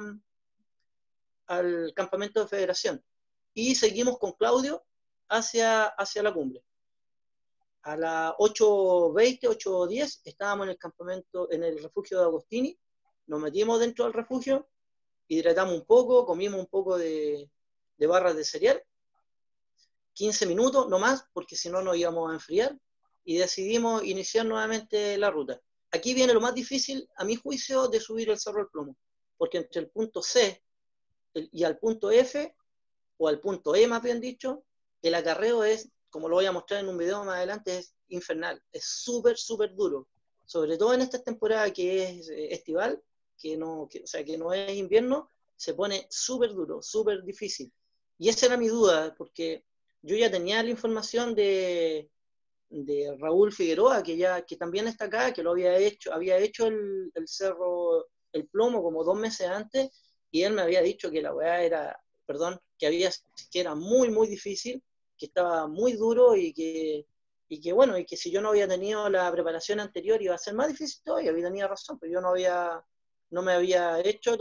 al campamento de Federación. Y seguimos con Claudio hacia la cumbre. A las 8:20, 8:10 estábamos en el campamento, en el refugio de Agostini. Nos metimos dentro del refugio, hidratamos un poco, comimos un poco de barras de cereal, 15 minutos, no más, porque si no nos íbamos a enfriar, y decidimos iniciar nuevamente la ruta. Aquí viene lo más difícil, a mi juicio, de subir el Cerro El Plomo, porque entre el punto C y al punto F, o al punto E más bien dicho, el acarreo es, como lo voy a mostrar en un video más adelante, es infernal, es súper, súper duro, sobre todo en esta temporada que es estival, o sea, que no es invierno, se pone súper duro, súper difícil. Y esa era mi duda, porque yo ya tenía la información de Raúl Figueroa, que también está acá, que lo había hecho el cerro, el plomo como 2 meses antes, y él me había dicho que la weá era, perdón, que era muy, muy difícil, que estaba muy duro bueno, y que si yo no había tenido la preparación anterior iba a ser más difícil todavía, había tenido razón, pero yo no me había hecho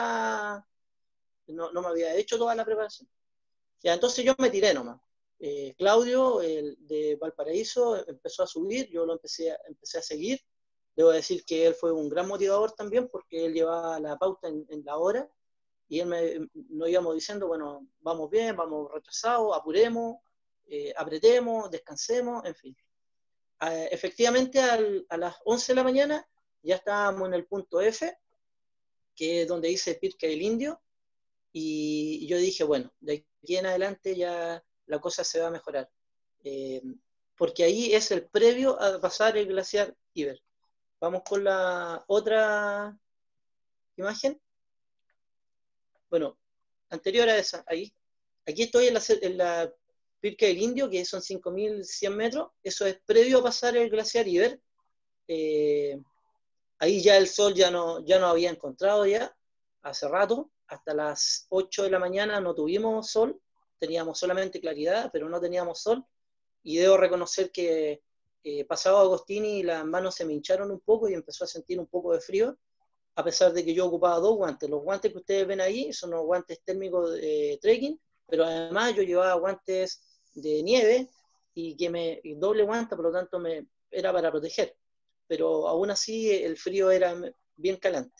no me había hecho toda la preparación. Ya, entonces yo me tiré nomás. Claudio, el de Valparaíso, empezó a subir, yo lo empecé a seguir. Debo decir que él fue un gran motivador también porque él llevaba la pauta en la hora y nos íbamos diciendo, bueno, vamos bien, vamos retrasados, apuremos, apretemos, descansemos, en fin. Efectivamente, a las 11 de la mañana ya estábamos en el punto F, que es donde dice Pirca del Indio, y yo dije, bueno, de aquí en adelante ya la cosa se va a mejorar. Porque ahí es el previo a pasar el glaciar Iber. Vamos con la otra imagen. Bueno, anterior a esa, ahí. Aquí estoy en la Pirca del Indio, que son 5.100 metros. Eso es previo a pasar el glaciar Iber. Ahí ya el sol ya no había encontrado ya, hace rato. Hasta las 8 de la mañana no tuvimos sol, teníamos solamente claridad, pero no teníamos sol. Y debo reconocer que pasado Agostini las manos se me hincharon un poco y empezó a sentir un poco de frío, a pesar de que yo ocupaba 2 guantes. Los guantes que ustedes ven ahí son los guantes térmicos de trekking, pero además yo llevaba guantes de nieve y doble guante, por lo tanto era para proteger. Pero aún así el frío era bien calante.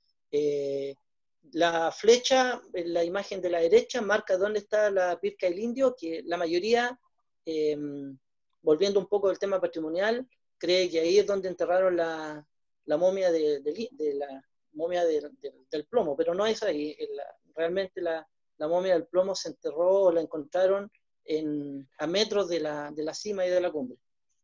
La flecha, en la imagen de la derecha, marca dónde está la Pirca del Indio, que la mayoría, volviendo un poco al tema patrimonial, cree que ahí es donde enterraron la momia la momia del plomo, pero no es ahí. Realmente la momia del plomo se enterró o la encontraron a metros de la cima y de la cumbre.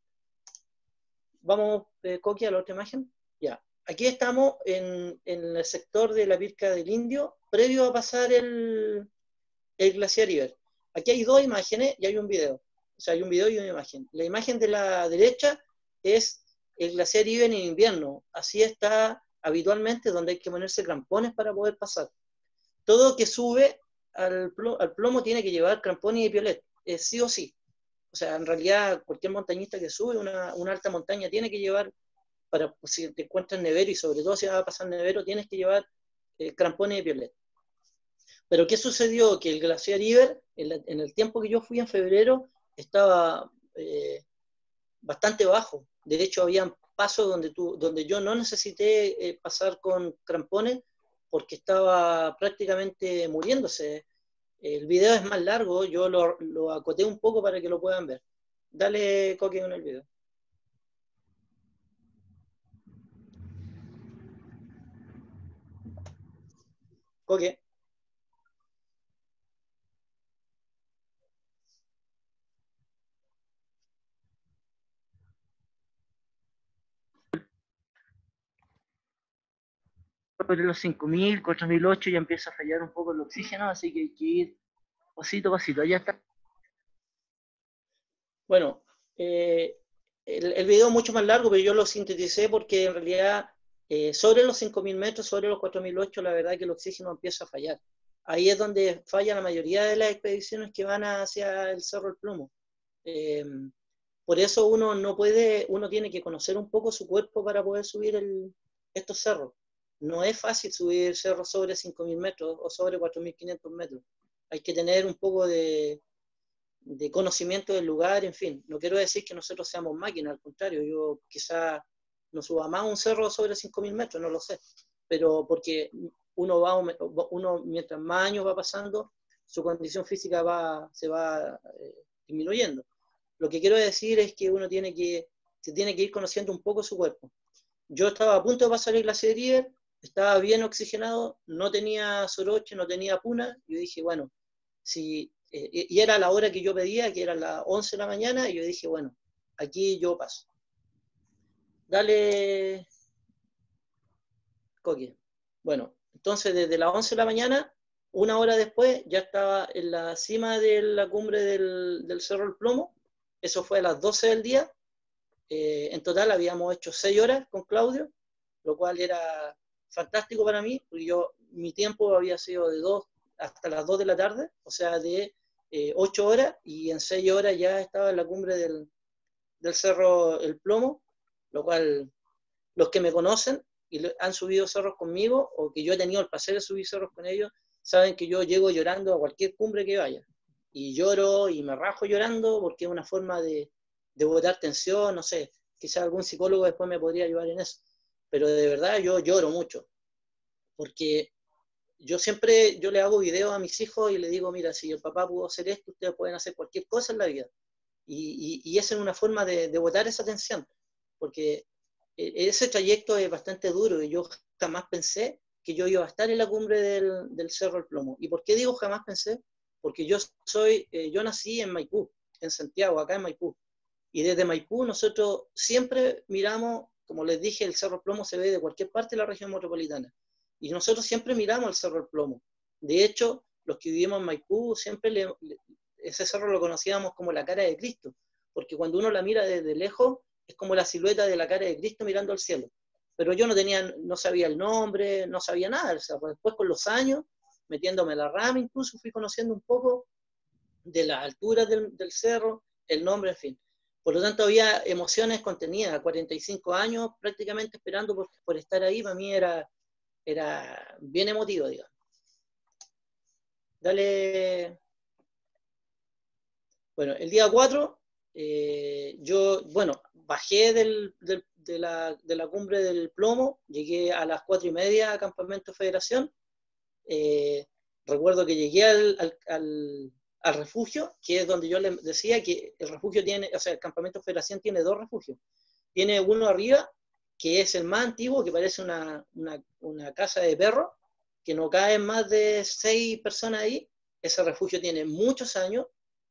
Vamos, Coqui, a la otra imagen. Ya. Aquí estamos en el sector de la Pirca del Indio, previo a pasar el glaciar Iber. Aquí hay 2 imágenes y hay un video. O sea, hay un video y una imagen. La imagen de la derecha es el glaciar Iber en invierno. Así está habitualmente, donde hay que ponerse crampones para poder pasar. Todo que sube al plomo tiene que llevar crampones y piolet, sí o sí. O sea, en realidad cualquier montañista que sube una alta montaña tiene que llevar, si te encuentras nevero y sobre todo si vas a pasar nevero, tienes que llevar crampones y piolet. Pero ¿qué sucedió? Que el glaciar Iber, en el tiempo que yo fui en febrero, estaba bastante bajo. De hecho, había pasos donde yo no necesité pasar con crampones porque estaba prácticamente muriéndose. El video es más largo, yo lo acoté un poco para que lo puedan ver. Dale, Coque, en el video. Coque. Sobre los 5.000, 4.008 ya empieza a fallar un poco el oxígeno, así que hay que ir pasito a pasito. Allá está. Bueno, el video es mucho más largo, pero yo lo sinteticé porque en realidad sobre los 5.000 metros, sobre los 4.008, la verdad es que el oxígeno empieza a fallar. Ahí es donde falla la mayoría de las expediciones que van hacia el Cerro del Plomo. Por eso uno tiene que conocer un poco su cuerpo para poder subir estos cerros. No es fácil subir cerros sobre 5.000 metros o sobre 4.500 metros. Hay que tener un poco de conocimiento del lugar, en fin. No quiero decir que nosotros seamos máquinas, al contrario, yo quizá no suba más un cerro sobre 5.000 metros, no lo sé, pero porque uno mientras más años va pasando, su condición física se va disminuyendo. Lo que quiero decir es que uno se tiene que ir conociendo un poco su cuerpo. Yo estaba a punto de pasar el glaciar Iber, estaba bien oxigenado, no tenía soroche, no tenía puna. Yo dije, bueno, y era la hora que yo pedía, que era las 11 de la mañana, y yo dije, bueno, aquí yo paso. Dale, Coqui. Bueno, entonces desde las 11 de la mañana, una hora después, ya estaba en la cima de la cumbre del Cerro El Plomo. Eso fue a las 12 del día. En total habíamos hecho 6 horas con Claudio, lo cual era fantástico para mí, porque mi tiempo había sido de 2 hasta las 2 de la tarde, o sea, de 8 horas, y en 6 horas ya estaba en la cumbre del Cerro El Plomo, lo cual los que me conocen y han subido cerros conmigo, o que yo he tenido el placer de subir cerros con ellos, saben que yo llego llorando a cualquier cumbre que vaya. Y lloro y me rajo llorando porque es una forma de botar tensión, no sé, quizás algún psicólogo después me podría ayudar en eso. Pero de verdad yo lloro mucho, porque yo le hago videos a mis hijos y les digo, mira, si el papá pudo hacer esto, ustedes pueden hacer cualquier cosa en la vida. Y esa es una forma de botar esa tensión, porque ese trayecto es bastante duro y yo jamás pensé que yo iba a estar en la cumbre del Cerro El Plomo. ¿Y por qué digo jamás pensé? Porque yo nací en Maipú, en Santiago, acá en Maipú. Y desde Maipú nosotros siempre miramos, como les dije, el Cerro El Plomo se ve de cualquier parte de la región metropolitana. Y nosotros siempre miramos el Cerro El Plomo. De hecho, los que vivimos en Maipú siempre ese cerro lo conocíamos como la cara de Cristo, porque cuando uno la mira desde lejos es como la silueta de la cara de Cristo mirando al cielo. Pero yo no sabía el nombre, no sabía nada. O sea, pues después con los años, metiéndome en la rama incluso, fui conociendo un poco de las alturas del cerro, el nombre, en fin. Por lo tanto, había emociones contenidas. 45 años prácticamente esperando por estar ahí, para mí era bien emotivo, digamos. Dale. Bueno, el día 4, bajé de la cumbre del Plomo, llegué a las 4:30 a Campamento Federación. Recuerdo que llegué al refugio, que es donde yo les decía que el refugio tiene, o sea, el Campamento Federación tiene 2 refugios. Tiene uno arriba, que es el más antiguo, que parece una casa de perros, que no caen más de 6 personas ahí. Ese refugio tiene muchos años,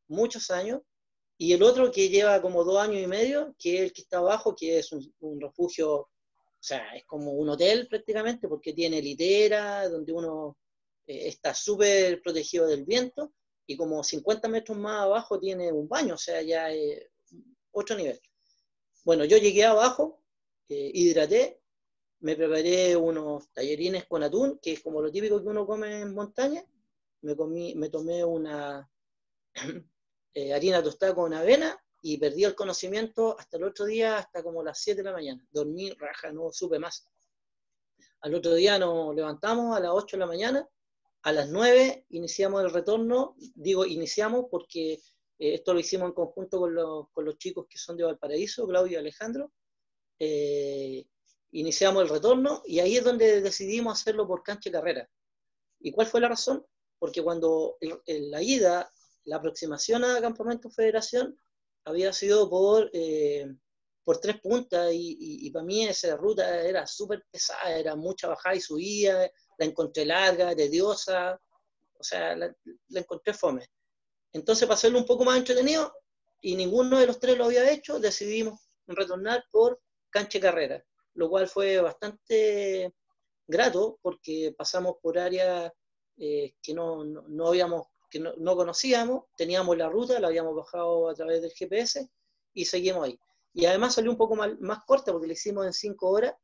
y el otro que lleva como 2 años y medio, que es el que está abajo, que es un refugio, o sea, es como un hotel prácticamente, porque tiene litera, donde uno está súper protegido del viento, y como 50 metros más abajo tiene un baño, o sea, ya es otro nivel. Bueno, yo llegué abajo, hidraté, me preparé unos tallarines con atún, que es como lo típico que uno come en montaña. Me tomé una harina tostada con avena y perdí el conocimiento hasta el otro día, hasta como las 7 de la mañana. Dormí raja, no supe más. Al otro día nos levantamos a las 8 de la mañana, a las 9 iniciamos el retorno. Digo iniciamos porque esto lo hicimos en conjunto con los chicos que son de Valparaíso, Claudio y Alejandro. Iniciamos el retorno y ahí es donde decidimos hacerlo por cancha y carrera. ¿Y cuál fue la razón? Porque cuando en la ida, la aproximación a Campamento Federación había sido por 3 puntas y para mí esa ruta era súper pesada, era mucha bajada y subida, la encontré larga, tediosa, o sea, la encontré fome. Entonces, para hacerlo un poco más entretenido, y ninguno de los 3 lo había hecho, decidimos retornar por cancha y carrera, lo cual fue bastante grato porque pasamos por áreas que no conocíamos, teníamos la ruta, la habíamos bajado a través del GPS y seguimos ahí. Y además salió un poco más corta porque la hicimos en 5 horas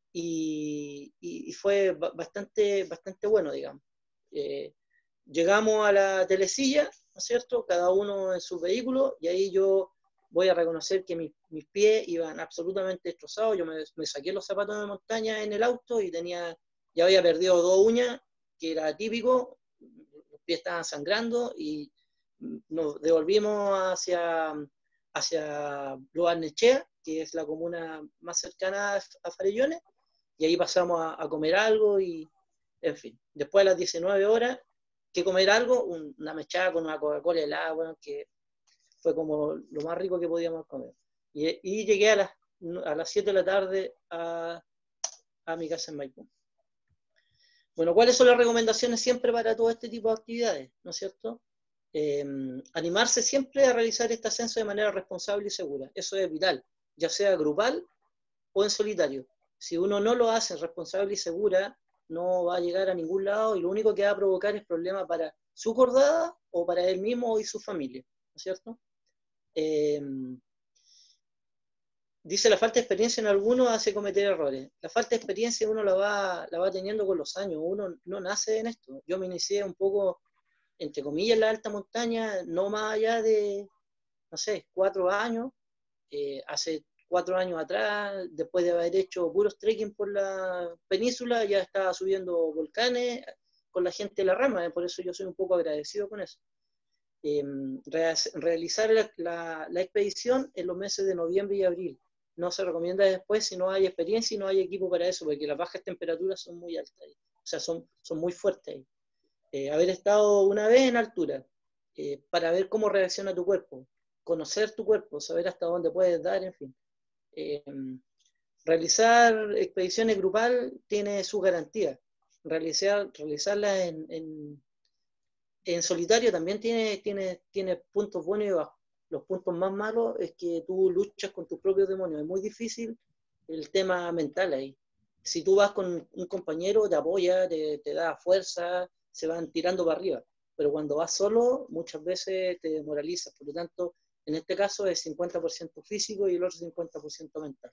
y fue bastante bueno, digamos. Llegamos a la Telesilla, ¿no es cierto? Cada uno en su vehículo, y ahí yo voy a reconocer que mis pies iban absolutamente destrozados. Yo me saqué los zapatos de montaña en el auto y ya había perdido 2 uñas, que era típico, los pies estaban sangrando y nos devolvimos hacia Lo Barnechea, que es la comuna más cercana a Farellones, y ahí pasamos a comer algo y, en fin, después de las 19 horas, que comer algo, una mechada con una Coca-Cola helada, bueno, que fue como lo más rico que podíamos comer. Y llegué a las 7 de la tarde a mi casa en Maipú. Bueno, ¿cuáles son las recomendaciones siempre para todo este tipo de actividades? ¿No es cierto? Animarse siempre a realizar este ascenso de manera responsable y segura. Eso es vital, ya sea grupal o en solitario. Si uno no lo hace responsable y segura, no va a llegar a ningún lado y lo único que va a provocar es problemas para su cordada o para él mismo y su familia, ¿no es cierto? Dice la falta de experiencia en algunos hace cometer errores. La falta de experiencia uno la va teniendo con los años, uno no nace en esto. Yo me inicié un poco, entre comillas, en la alta montaña, no más allá de, no sé, 4 años. Hace 4 años atrás, después de haber hecho puros trekking por la península, ya estaba subiendo volcanes con la gente de la rama, por eso yo soy un poco agradecido con eso. Realizar la expedición en los meses de noviembre y abril. No se recomienda después si no hay experiencia y no hay equipo para eso, porque las bajas temperaturas son muy altas ahí. O sea, son muy fuertes ahí. Haber estado una vez en altura para ver cómo reacciona tu cuerpo, conocer tu cuerpo, saber hasta dónde puedes dar, en fin. Realizar expediciones grupal tiene su garantía. Realizarlas en solitario también tiene puntos buenos y bajos. Los puntos más malos es que tú luchas con tus propios demonios. Es muy difícil el tema mental ahí. Si tú vas con un compañero, te apoya, te da fuerza, se van tirando para arriba. Pero cuando vas solo, muchas veces te demoralizas. Por lo tanto, en este caso es 50% físico y el otro 50% mental.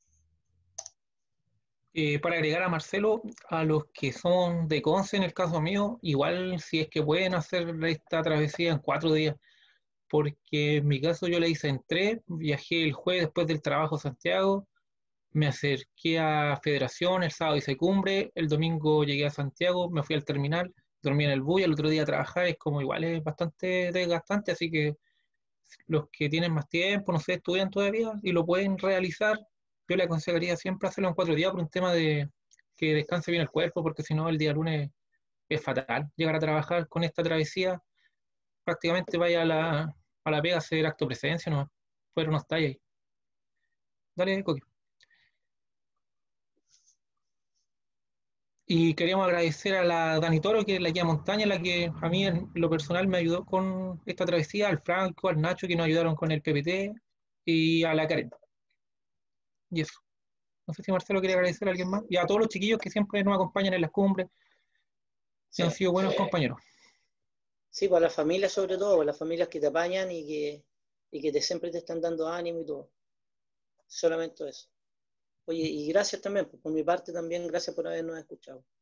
Para agregar a Marcelo, a los que son de Conce, en el caso mío, igual si es que pueden hacer esta travesía en 4 días, porque en mi caso yo la hice en 3, viajé el jueves después del trabajo a Santiago, me acerqué a Federación, el sábado hice Cumbre, el domingo llegué a Santiago, me fui al terminal, dormí en el bus y el otro día a trabajar, es como igual es bastante desgastante, así que los que tienen más tiempo, no sé, estudian todavía y lo pueden realizar, yo le aconsejaría siempre hacerlo en 4 días por un tema de que descanse bien el cuerpo, porque si no el día lunes es fatal. Llegar a trabajar con esta travesía, prácticamente vaya a la pega a hacer acto de presencia, no, fuera no está ahí. Dale, Coqui. Y queríamos agradecer a la Dani Toro, que es la guía montaña, la que a mí en lo personal me ayudó con esta travesía, al Franco, al Nacho, que nos ayudaron con el PPT, y a la Karen. Y eso. No sé si Marcelo quiere agradecer a alguien más. Y a todos los chiquillos que siempre nos acompañan en las cumbres y Sí, han sido buenos compañeros. sí, para las familias sobre todo, para las familias que te apañan y que siempre te están dando ánimo y todo. Solamente eso. Oye, y gracias también, por mi parte también, gracias por habernos escuchado.